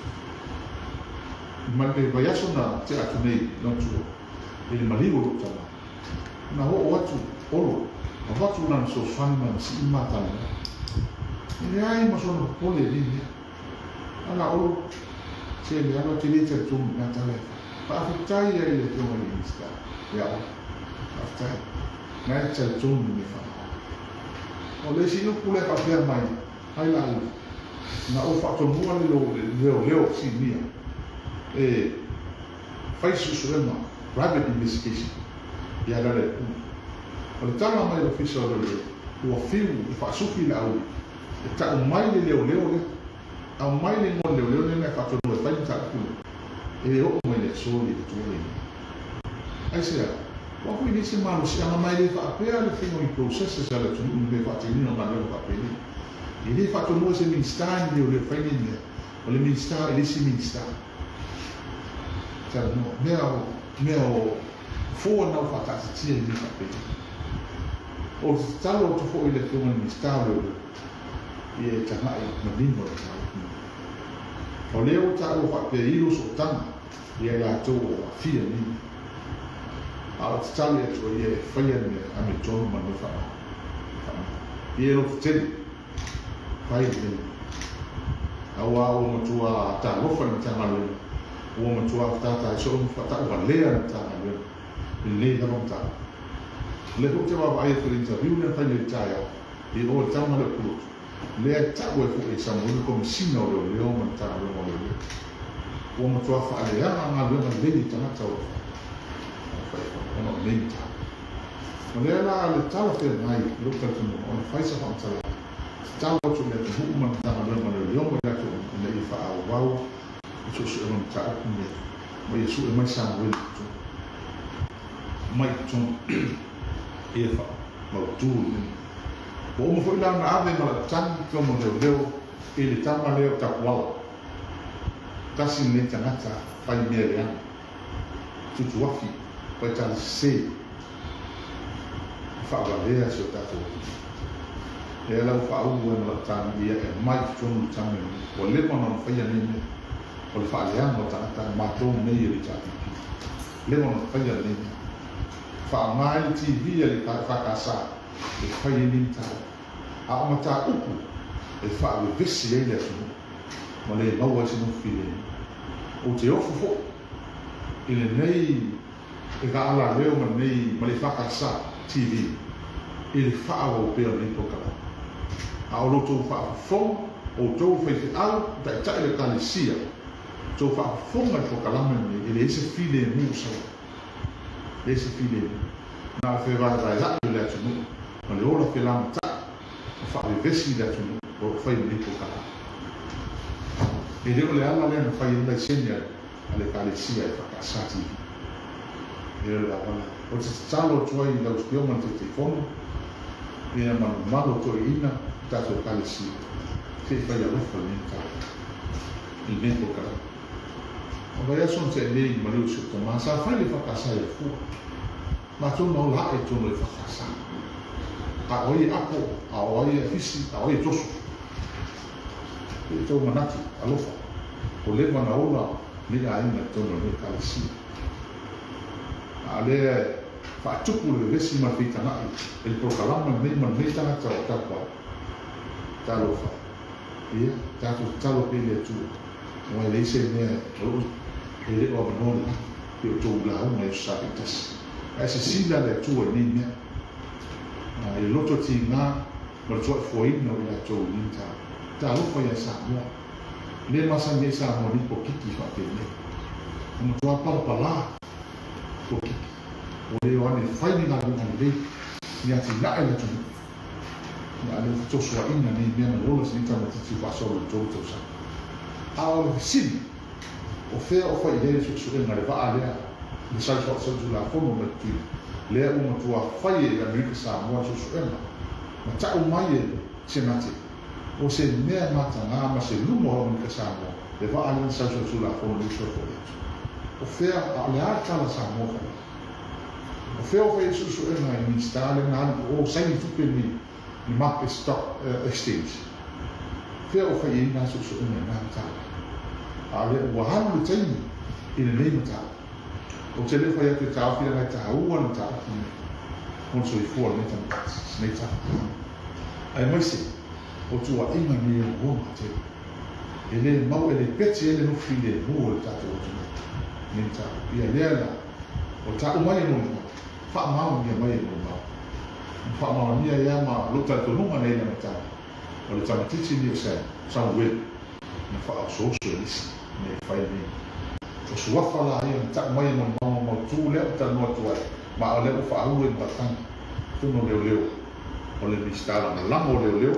ma le vai aso na te atu nei no tu e le mali o ta na ho o atu o lo ma fa tu na so fan ma si ma ta e ai mo so no po le ni ana o se le ana te le te tu na ta le Aftai ia le tōma ni minista. Ia o. Aftai. Nai tau tōmu ni wha. O le sinu kule whawhia mai. Hai la u. na o whaatonua le leo leo si mia e whai susuema private investigation ia la le pu o le tala mai ofisa o le ua fiu i whaasuki le au e ta o mai le leo leo le au mai le mo leo leo le na whaatonua e whai ta kule e o mai le soli le tuole ai sea wa kui nisi malu si ama mai le whaapea le whingo i processes ala tunu le whaatinino ma leo whaapea e le whaatonua se minister leo leo whaini ne o le minister e le si minister tala no mea o mea o fua na o whaatatitia i le whaapea o te talo o tofo i le whingo i minister leo i e tangai ma limo le tau o leo tau o whaapea ilo so tanga i e la tau o fia ni a te tali atu i e whaia me a me tonu ma me wha i e lo te tele whai le aua o matua ta lofa ni tanga le o matua tata i so o whata o lea ni tanga le i le na mong tanga le ho te wawa aia kore interview le whai le taia i o tanga le kuru lea tau e fu e sa mo i komisina o leo leo ma tanga le mo leo o matua wha le anga ngā leo ma le ni tanga tau ono lenta o le ala le tala fe mai lo ka tu o le faisa fa tala tala o le tu hu ma tala le ma le yo ma tu le i fa au wau so so no ta ku me mo yesu e mai sa mo tu mai tu e fa ma tu o mo foi la na ave ma tan ko mo le leo e le tama leo ta kwala kasi ne tanata fa ni me le tu tu wafi poi tali se fa valea se tato e la fa u en la tan ia e mai tonu tan o le mono fa ia ni o le fa le amo ta ta ma to ne ia ta le mono fa ia ni fa mai ti via le fa casa e fa ia ni ta a o ta upu e fa le visi e le su ma le mau se no file o te ofo ile nei e ka ala leo ma nei ma le whakasa T V i le whaao pēr nei pokara a o loto whaafong o tau whaite au tai tai le kalisia tau whaafonga i pokalama nei i le ese file mu sa le ese file na o whewai rai rai le atu mu ma le ola whelama ta o whaawe vesi le atu mu o whai nei pokara e leo le ala lea na whai ndai senia a le kalisia i whakasa T V e la wala o te talo tuai i lau spio man te te fono e a manu malo to ina tato kalisi te whai a lofa ni ta i meko kara o vai ason te nei mariu se ta masa whai le whakasa e fua ma tono o lae tono e whakasa a oi apo a oi a fisi a oi tosu e tau manati a lofa o le mana ola ni a ina tono ne kalisi ale fa tupu le vesi ma fita na il proclama nei ma nei tana ta ta pa ta lo fa ia ta tu ta lo pe le tu mo le se ne o ele o no pe tu la o me sa tas ese sila le tu ni ne na il loto ti na ma tu foi no la tu ni ta ta lo fa ya sa mo le ma sa ne sa mo ni po kiki fa pe ne mo tu pa pa la o le o ane whaini ngā runga ni rei ni ati nae le tunu ni ane tosua ina ni mea na rola si nita na titi whasoro i tōu tau sa a o le sini o whea o whai lea su su e ngare waa lea ni sai sa sa tu la fono me tu lea uma tua whai e Amerika Samoa su su e ma ma tau mai e se nate o se mea mata ngā ma se lumo o Amerika Samoa le waa lea ni sai sa tu la fono ni su e o whea a lea kala Samoa whai o feo fai su su e ngai ni stale na o sai ni tupe ni ni market stock uh, exchange feo fai ni na su su e ngai na ta ale o hanu le taimi i le nei mata o te le fai atu tau fia ngai ta ua na ta on so i fuwa nei ta nei ta ai mai se o tua inga ni e o te e le mau e le peti e le nufi le mua le tata o tuna nei ta ia lea la o ta umai e nuna fa mau ni mai no ma fa mau ni ya ma luta to nunga nei na ta o le tamatiti ni o sa Samuel na fa o so so lisi ne fai ni o suafa la ia ta mai mo mo mo tu le ta no tu ai ma o le fa au e batang tu no leo leo o le mistara na lango leo leo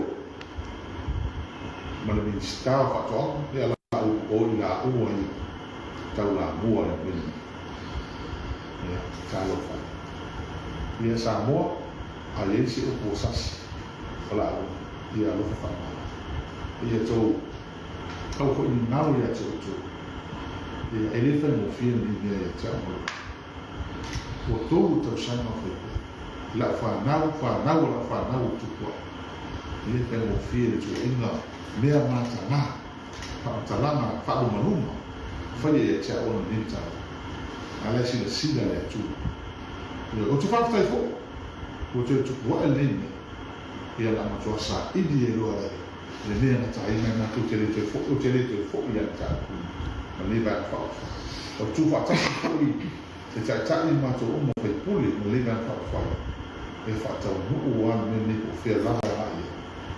ma le mistara fa to le la o la o ai tau la mua le bin ya ta lo fa ia Samoa a le si o ko sas la ia lo fa ia to au ko ni nau ia to to ia ele fa mo fi ni ia ta mo o to to sa no fa la fa nau fa nau la fa nau tu ko ele fa mo fi to inga mea mata na fa talanga fa do manuma fa ia ta o ni ta ala si le sida le tu o tu fa fa fo o tu tu ko ele ia la ma sa idi e lo ala le mea na ta ina na tu te le te fo o te le te fo ia ta ma le ba fa o tu fa ta fo i se ta ta i ma to o mo fe puli mo le ba fa fa e fa ta o o an me ni o fe la la ia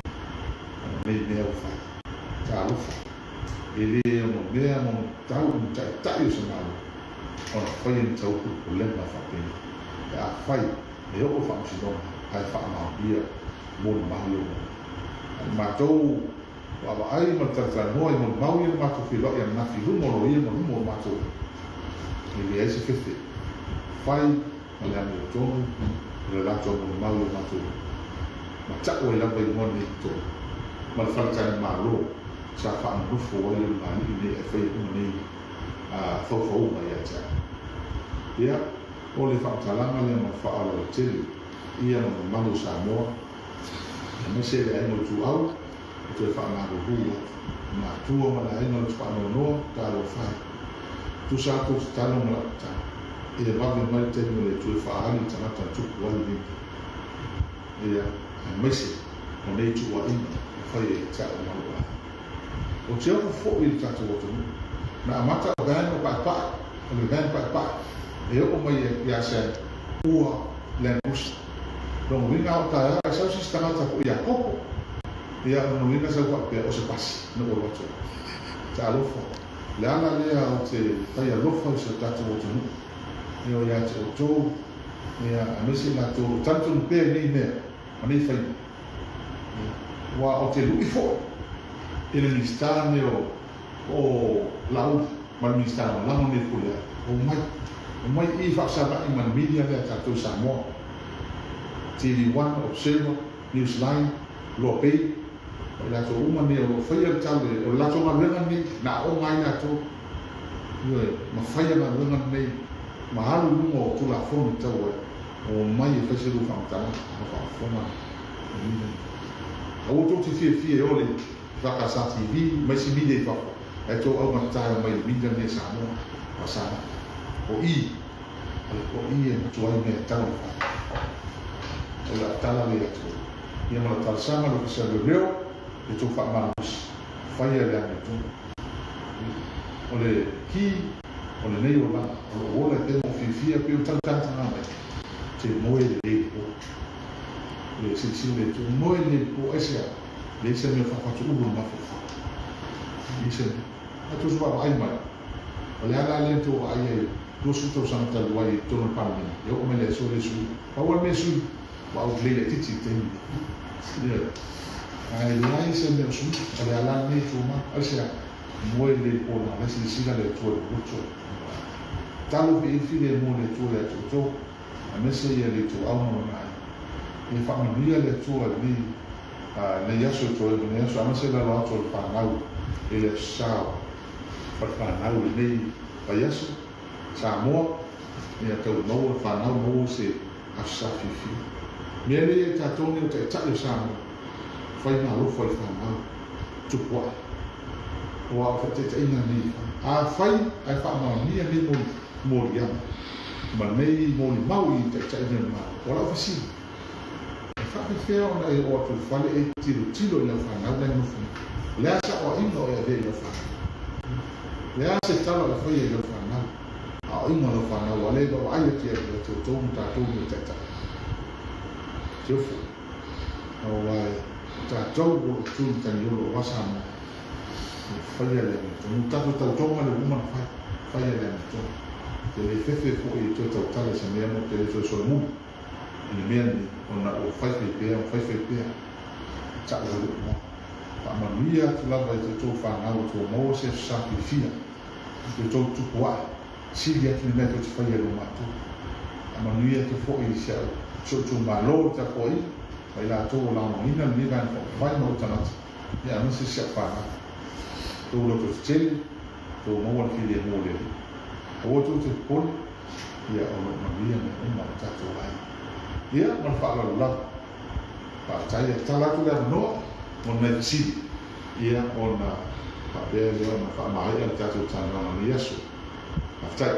me me o fa ta lo fa e le mo mea mo ta o ta ta i so na o fa i ta o ko le ma fa pe ya fa e o fa si no ai fa ma ia mo mahalo ma to wa ba ai ma ta ta no mo mau ia ma to filo ia na fi mo lo ia mo mo ma to ni ia se fete fai ma le mo to le la to mo mau ia ma to ma ta o la ba mo ni to ma fa ta ma lo sa fa no fo ia ma ni ni e fai mo ni a fo fo ma ia ta ia o le fa ta la ma le mo fa ala te ia no malo Samoa me se le ai mo tu au tu fa ma ro hu ma tu o ma ai no fa no no ta lo fa tu sa tu ta no ma ta e le va me te no le tu fa ani ta na ta tu wa ni ia me se o nei tu wa in fa e ta o ma wa o te o fo i ta tu o na mata ga no pa pa o le ga pa pa e o mai ia se ua le mus no winga o ta ya sa si sta ta ko ya ko ya no winga sa ko pe o se pas no o lo ta lo fo la na le o te ta ya lo fo se ta to to no ya te o to ya a me se la to tanto un pe ni ne ani fa wa o te lu fo ele mi sta ne o o la u ma mi sta la no ne ko ya o mai o mai i fa sa ba i man media le ta to Samoa T V one Observer Newsline lo pe la to uma ne o faia tale o la to ma lenga ni na o mai na to yo ma faia ma lenga ni ma halu no mo tu la fo ta o o mai e fese lu fam ta ma fa fo ma o to ti fie fie o le va ka sa T V ma si mi de fa e to o ma ta mai mi de ne sa no pa sa o i o i e to ai me ta o o la tala le atu ia ma la talasanga lo kisa leo e tō whaamaus whaia le ane tō o le ki o le nei o lana o le ola te mo whiwhia pe o tautata ngā mai te moe le le po le sisi le tō moe le po esea le isa me whawhatu ubu ma whawha isa a tō suwa wa ai mai o le ala le tō ai ai tō su tō samata luai tōno pāmina e o me le so le su paua me su wa o le titi temi ia ai lai se me su ale ala ne tuma asia moe le po na le si sila le to le to talo be fi le mo le to le to to a me se ia le to au no na e fa mi ia le to ali a le yaso to le ne so a me se la la to pa nau e le sao pa pa nau le pa yaso sa mo ia to no pa nau mo se a sa fi fi Mia le ta toni o te tau sama fai na lo fai fa na tu kwa wa fa te ina ni a fai ai fa ma ni ni mo mo ya ma nei mo ni mau i te tau ni ma ora fa si fa ke fe ona e o tu fa le e tiro tiro na fa na na fu le sa o ino e de lo fa le se tala la fai e lo fa na a ino lo fa na wa le do ai te e te to ta to ni te ta Tiofu, o ai tātou o tū tani o o wasa mo whaia le mi tō tātou tau tonga le umana whai whaia le mi tō te le whewhe fo i tō tau tala sa mea mo te le tō soa mu i mea ni o na o whaiwhi pēa o whaiwhi pēa ta o le mo pa manuia tu lava i tō whanau tō mo se sapi fia i tō tuku ai siri atu ni mea tō te whaia lo mātou a manuia tu fo i sia tō tō malo ta fo i mai la tō o lao ina ni gan fo vai mo tanata ia no se sia whanau tō lo tō tele tō mo wani ki le mo le o tō te pole ia o lo manuia me o ma tatou ai ia ma whaala lula pa tai e tala tu le anoa mo medicine ia o na papea leo na whaamahai al tatou tāna ni aso aftai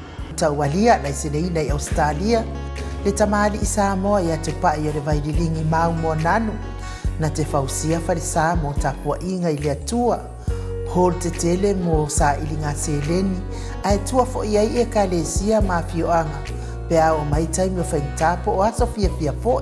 Taualia na isinei nei Australia le tamali i Samoa ia te pai o le vaililingi mau mo nanu na te fausia wharisa mo tapua inga i le atua hol te tele mo sa ilinga seleni ai tua fo iai e ka le sia ma fioanga pe au mai taimi o whaintapo o aso fia fia fo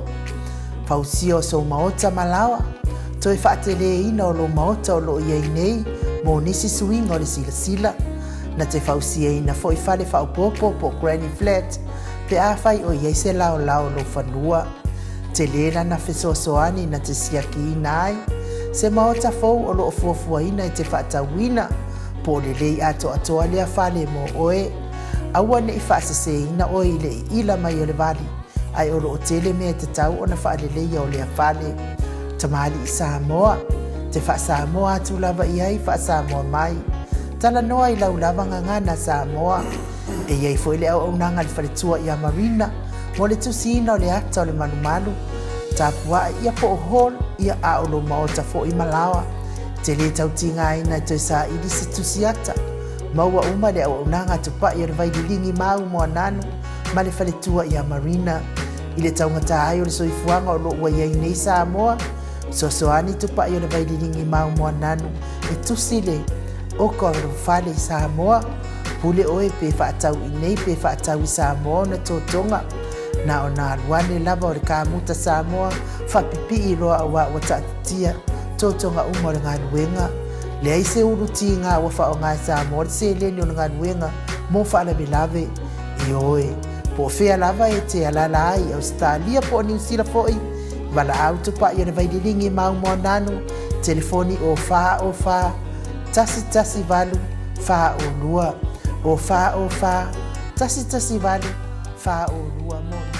fausia o so maota malawa toi whaatele ina o lo maota o lo iai nei mo nisi suinga o le sila sila na te fausia ina fo i fale whao popo po Granny Flat pe a whai o iai se lao lao lo whanua te lena na fesosoani na te siaki ina ai se maota fou o loo fuafua ina i te whaatawina po le lei ato atoa lea whale mo oe aua ne i whaasese ina oe i le i ila mai o le vali ai o loo tele mea te tau o na whaale leia o lea whale tamali i Samoa te wha Samoa atu lava i ai wha Samoa mai tala noa i lau lava ngangana Samoa e iai fo i le au au nanga le whaletua i a Marina mo le tusina o le ata o le manumalu tapua ia po hol ia a o lo maota fo i malawa te le tautinga ina te sa i disi tusiata maua uma le au au nanga tupa i o le vaililingi mau mo ananu ma le whaletua i a Marina i le taungata ai o le soifuanga o lo ua iai nei Samoa sosoani tupa i o le vaililingi mau mo ananu e tusile o ko fale Samoa pule oe pe whaatau i nei pe whaatau i Samoa na tōtonga na o na aluane lava o le kāmuta Samoa whapipi i roa awa wa tātia tōtonga uma o le ngā nuenga le ai se uruti ngā wa wha o ngā Samoa le se leni o le ngā nuenga mo whaala lave i oe po whea lava e te alala ai Australia po New Zealand foi wala au tupa i o le vaililingi mau mo nanu telefoni o wha o wha tasi tasi valu wha o lua o wha o wha tasi tasi valu wha o lua mo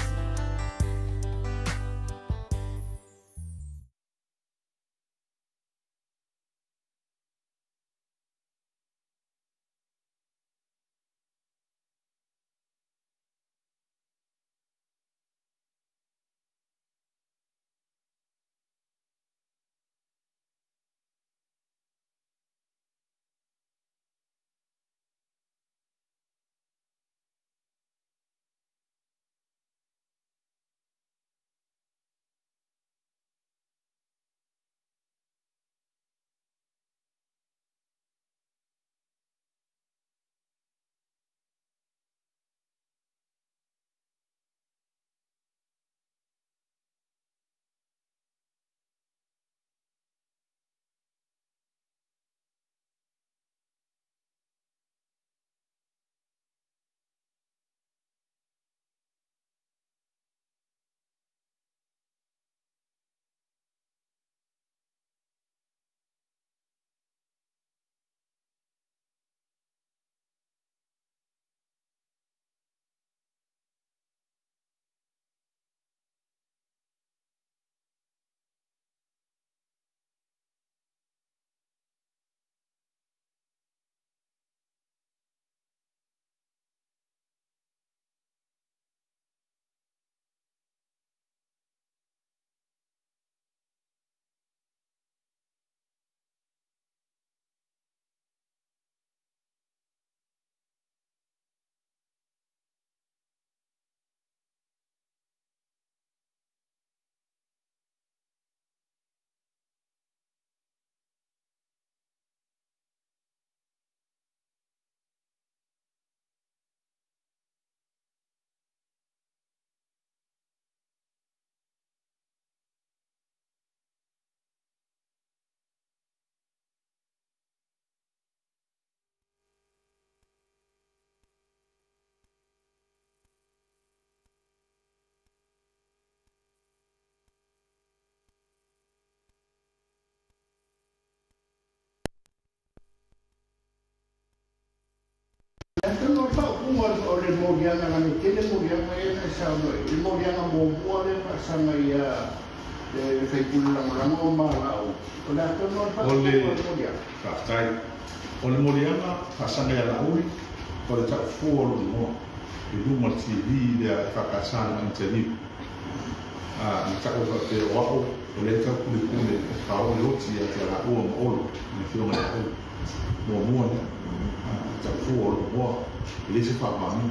Então não só uma olha moriana na metade moriana é essa e moriana boa é essa meia é feito na mão mal olha então não só Olhe, moriana tá, tá. Olhe moriana passando ela hoje, pode estar fora do mundo. E numa T V da fracassada na T V. Ah, então o que eu acho, o leite é o que ele fala, o outro é aquela o olo, no filme da olo, no mundo. Tá fora do mundo, ele se fala para mim.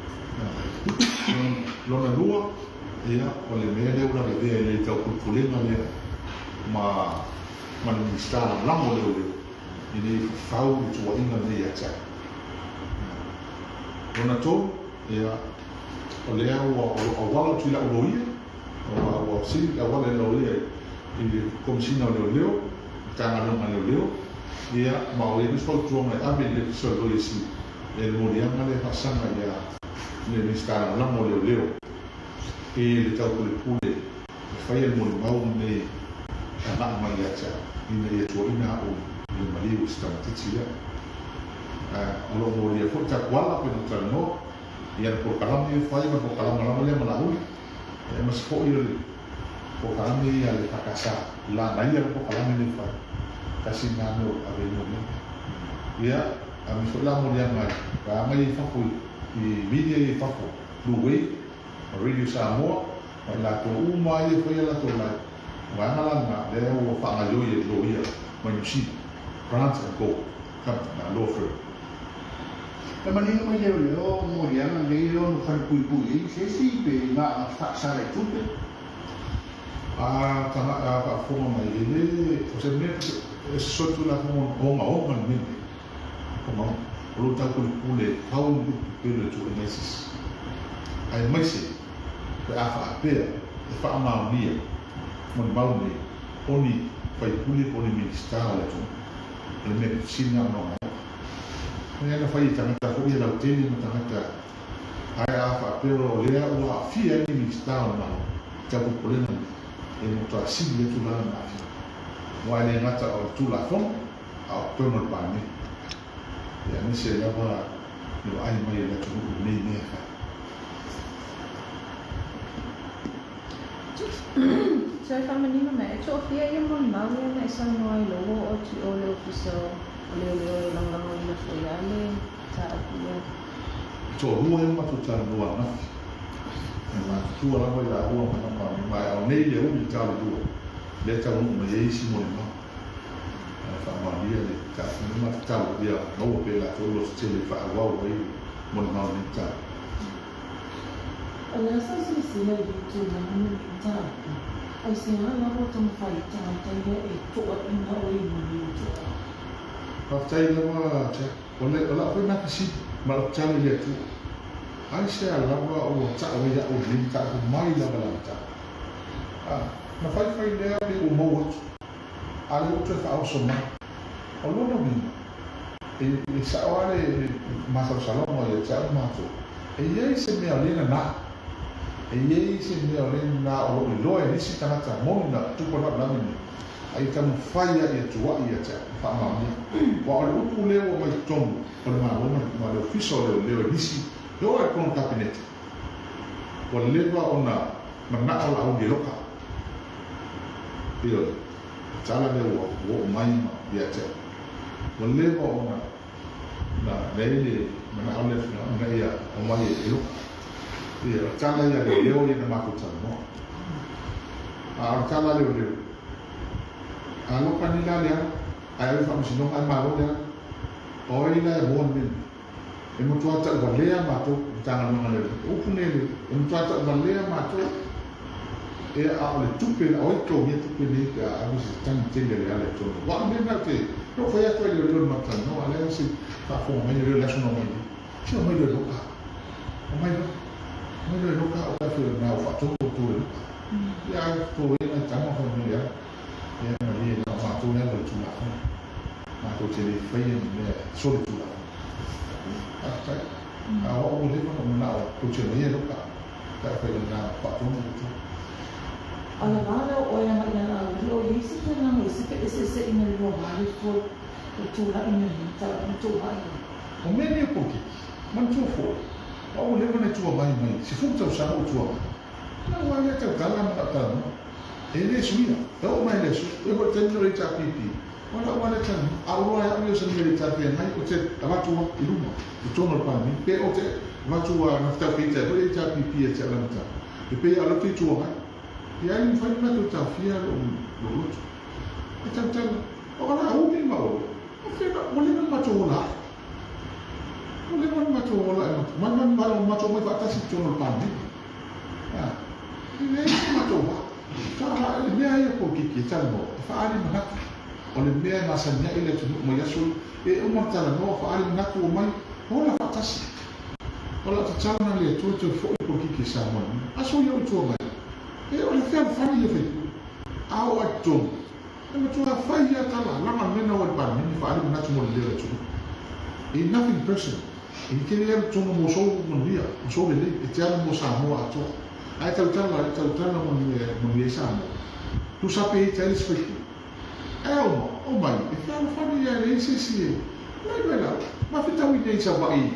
Não na rua, e a olhe meia eu na vida ele tá com problema ali, uma uma ministra lá modelo. Ini fau di tua inga ni ya cha. Ona to ya olea o o wala tu la loia o o si la wala loia ini komsina o leo tanga no mano leo ya ma o ele só tu mai abe le so loia si el moria ma le pasanga ya le mistara la mo leo leo e le tau le pule fai el mo mau ne ana ma ya cha ini ya tu ina o Mali ustana titila alo mo dia ko ta kwala pe no trano ia por kalam ni fai ma por kalam ma le ma hu e mas ko ile por kalam ni ia le pakasa la na ia por kalam ni fai kasi na no ave no ia a mi so la mo dia ma ba ma i fa ko i media i fa ko lu we radio sa mo la to u ma i foi la to la wa na la na le o fa ma yo ye lo ia ma ni si Grant and Go, come na law firm. Tapi ni mau dia leo moriana leo no far pui pui se si pe na fa sare tudo. Ah, tama a forma mai ele, você me é só tu lá com uma uma mesmo. Como o luta com o pule, how do you do nesses? Aí mais se a fa pe, fa ma dia, mon bauni, oni fai pule oni ministrar lá tu. Le medicina no mai. Ela fai tangata ko ia lauteni tangata. Ai a fa pero le o a fia ni ministrar no. Ta ko problema e mo ta sigle tu la na. Wa le ngata o tu la fon a tono pa ni. Ya ni se la ba no ai mai la tu ni ni fa. So if I'm a new man, it's all fair. You're more now. You're not so noisy. Low or too old officer. Leo leo long long long for yale. Tak dia. So rua é uma total rua na. Mas tu lá vai lá rua mas não vai ao meio é um tal rua. Leta um mas é isso mesmo. A família de cá uma tal dia não pela todos os tele fa uau vai muito mal nem tá. Olha só se se é de tudo não tá. Ai se não vou tomar faita então é tudo não é muito. After the war, olha olha foi na kisi mal chale le tu. Ai se ala wa o ta o ya o lim ta o mai la bala ta. Ah, na fai fai le o mo. Ale o fa o soma. O lo no mi. E e sa wale ma sa salom o ya cha ma so. E ye se me ale na. E ye se me ale na o lo e si ta ta mo na tu ko na la mi. Ai kamu faya e tua ia cha fa ma mi wa o pu le o mai tom o ma o ma le fiso le le disi do e kon cabinet o le va ona ma na o la o de loka pio chala le o o mai ma ia cha o le va ona na le le ma na o le na ia o mai e lo pio chala ia le le o le ma ko cha no a chala le le Alo kanila dia, ayo fa msino ai maro dia. Oila e bon bin. E mo tua ta valea mato, tanga no ngale. O punele, e mo tua ta valea mato. E a le tupe a oi to mi tupe ni ka a mi tan tele le ale to. Wa me na te, no foi a coisa le ma tan, no ale si fa fo me le la sono mai. Si o mai le loka. O mai no. Mai le loka o fa na o fa to to. Ya to e na tanga fa ni ya. Ya ni na ma tu na le tu la ma tu te le fai ni solo tu la ah sai a o le ko na o tu te le lo ka ka fai na pa tu na tu ala wala o ya na na lo isi te na isi pe ese se ina lo ma le ko tu la ina ta tu ha o me ni po ki man tua fo o le mana tua mai mai se fu tau sa o tua na wa le tau kala ma ta no e le suia e o mai le su e o te no le ta pipi o la wa le ta a o ya o se le ta pe mai o te ta va tua i luma o tono pa mi pe o te va tua na ta pe te o le ta pipi e te la ta e pe ala te tua mai e ai fa na tu ta fia lo lo e ta ta o la o mi ma o o fe o le ma tua la Ole man macho ola e macho. Man man malo macho mai fata si chono pandi. Ah. Ne macho ba. Ka le mea ia ko ki ki tala mo. Fa ali manatu. Ole mea na sanya ile tu mo yasul e o mo tala no fa ali manatu o mai. Ola fata si. Ola ta tala na le tu tu fo ko ki ki sa mo. Aso yo tu mai. E ole fe fa ni fe. A o to. E mo tu fa ia tala la man mena o ba ni fa ali manatu mo le tu. E nothing personal. In kile tono mo so mo dia, mo so le e te mo sa mo ato. Ai tau tala, ai tau tala mo ni mo ni sa mo. Tu sape te ris fiki. E o, o mai, e fa fa ni ya le se si. Mai bela, ma fita wi nei sa vai.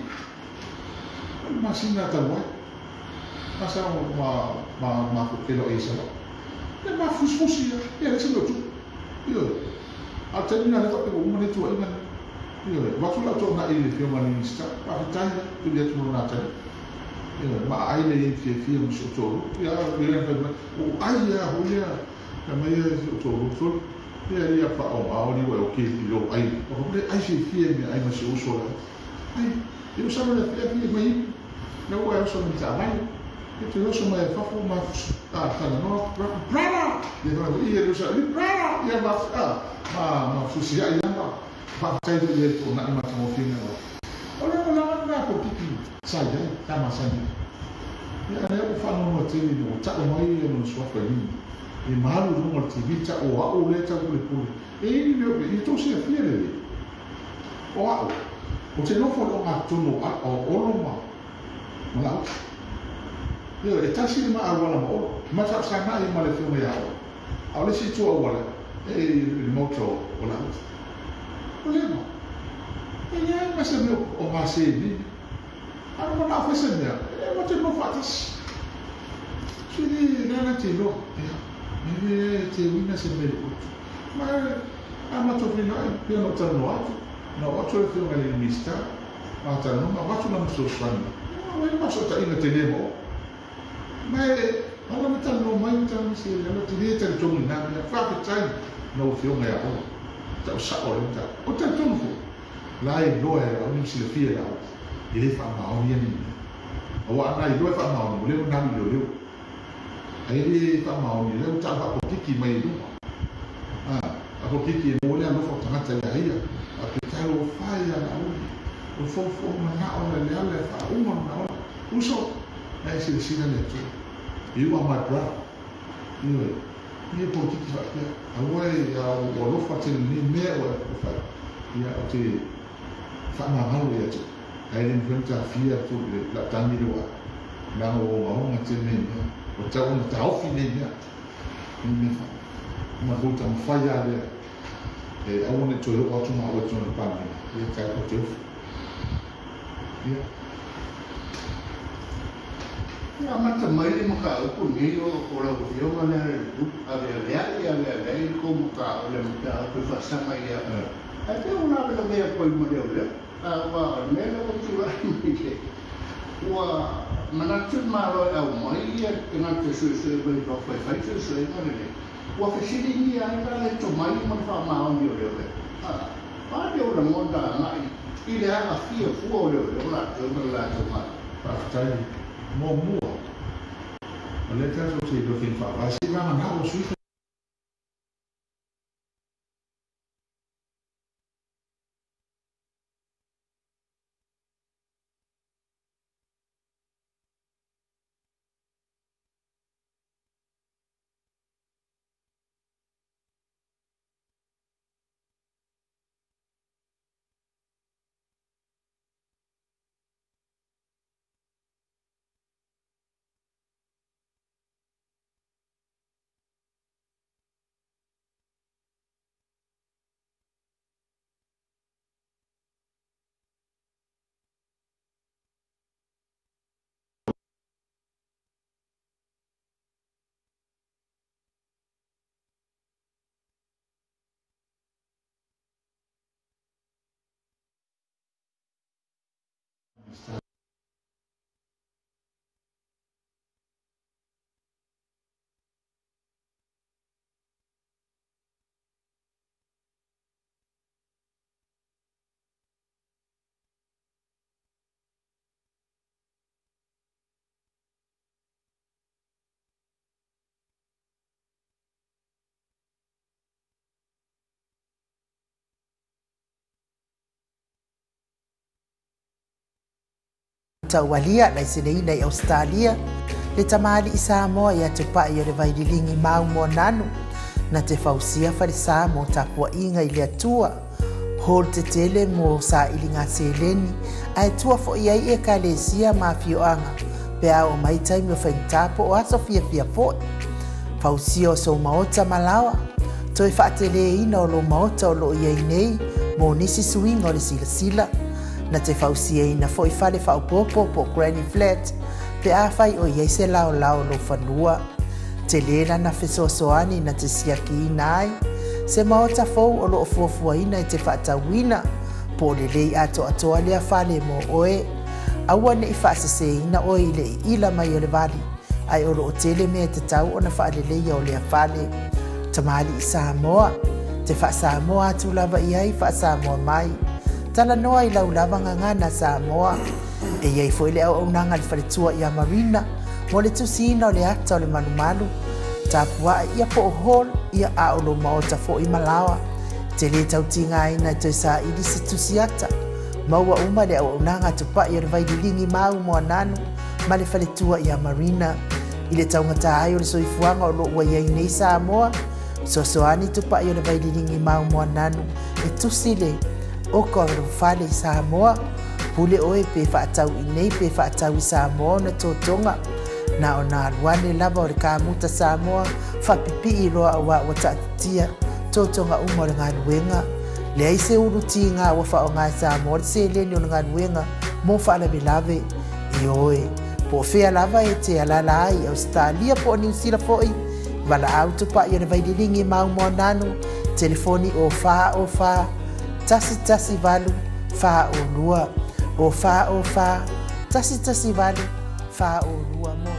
Ma sina ta wa. Ma sa ma ma ma ko ke lo e sa. E ma fus fusia, e le se lo tu. Io. A termina le ko mo ne tu e Io, ma tu la torna il film all'inizio, ma l'Italia tu gli hai tornato. Io, ma hai le film sotto, io ho aia, ho ya, ma io sotto, sotto, io io fa o ma o dico ok, io ai, ho pure ai si film, ai ma si uso la. Ai, io sono le film, ma io non vuoi sono in mai. E tu lo so ma fa fu ma ah, kana no, brava. Io io lo so, brava, io ma ah, ma ma fu si ai ma Pakai tu dia tu nak macam mungkin orang orang orang nak apa kiki saja sama saja. Ya ada apa faham orang T V tu, cak orang yang mensuap ini, ini malu orang T V cak orang orang cak boleh boleh. Ini dia itu sih fear dia. Orang, macam no follow aku no orang mah, malah. Ya, itu sih mah awal mah, macam sana yang malah film ya awal. Awal sih tu awal, eh motor orang. Problema. E aí, mas é meu, o Marcelo, ah, não dá para ser meu, é muito não faz. Se ele não é tiro, ele te vinha ser meu. Mas a matofina, eu não estou no alto, não vou te ver uma limista, mas não, não vou te dar um sofrendo. Não, ele mas só está indo telemo. Mas ela não está no mais, então se ela teria ter dominado, faz que sai no filme é agora. Tau sa o le ta o ta tonu fo la e lo e o ni sile fie la i le fa ma o ni ni o wa na i lo fa ma o le na ni lo le ai le fa ma o ni le ta fa ko kiki mai lu ah a ko kiki mo le no fo ta ta ya ia a pe ta lo fa ya na o o fo fo ma na o le le fa o mo na o uso ai sile sile le tu you are my brother you ni po kiki fa ya awai ya o lo fa te ni me o fa ya o te fa ma ma ya tu ai ni venta fia tu la tani lo la o o ma te me o ta o ta o fi ni ya ni me fa ma ko ta fa ya le e a one to o tu ma o tu no pa ni ya ka o te ya Ya mata mai le maka ko ni o ko la ko yo ma le a le le ya le le ko maka o le maka ko fa sa mai ya a te una le me ko mo le le a wa me le ko tu la ni ke wa mana tu ma lo a mai ya ke na te su su be do fa fa su su ma le wa fa si ni ya ka le to mai mo fa ma o ni le le a pa de o la mo da mai i le a fi fu o le le la to ma la to ma pa ta ni mo mo le ta so se do fin fa va si va na o su Taualia na isinei nei Australia le tamali i Samoa ia te pai o le vaililingi mau mo nanu na te fausia farisa mo tapua inga i le atua hol te tele mo sa ilinga seleni ai tua fo iai e kalesia ma fioanga pe a o mai taimi o whaintapo o aso fia fia fo fausia o so maota malawa toi whaatele ina o lo maota o lo iai nei mo nisi suinga o le sila sila na te fausia ina fo i fale fau popo po Granny Flat pe a fai o iei se lao lao lo whanua. Te lena na fesoasoani na te siaki ina ai, se maota fau o lo o fuafua ina i te whaatawina po le lei ato atoa lea fale mo oe. Aua ne i whaasese ina oe i le i ila mai o le vali, ai o lo o tele mea te tau o na whaale leia o lea fale. Tamali i Samoa, te wha Samoa atu lava i ai wha Samoa mai. Tala noa i lau lava ngangana Samoa. E iei fo i le au aunanga li whaletua i a Marina, mo le tusina o le ata o le manumalu. Tapua ia po o hol, ia a o lo maota fo i Malawa. Te le tau tinga ina te sa i di situsiata. Maua uma le au aunanga tupa i o le vaililingi mau mo ananu, ma le whaletua i a Marina. I le tau ngata ai o le soifuanga o lo ua iei nei Samoa. Sosoani tupa i o le vaililingi mau mo ananu, e tusile. O ko ro fale Samoa pule oe pe whaatau i nei pe whaatau i Samoa na tōtonga na o nā luane lava o le kāmuta Samoa whapipi i roa wa wa tātia tōtonga uma o le ngā nuenga le aise uru ti ngā wa wha o ngā Samoa le se leni o le ngā nuenga mo whaalawe lave i oe po whea lava e te alala ai Australia po New Zealand foi wala auto pa i o le vaililingi mau mo nanu telefoni o wha o wha tasi tasi valu fa o lua o fa o fa tasi tasi valu fa o lua mo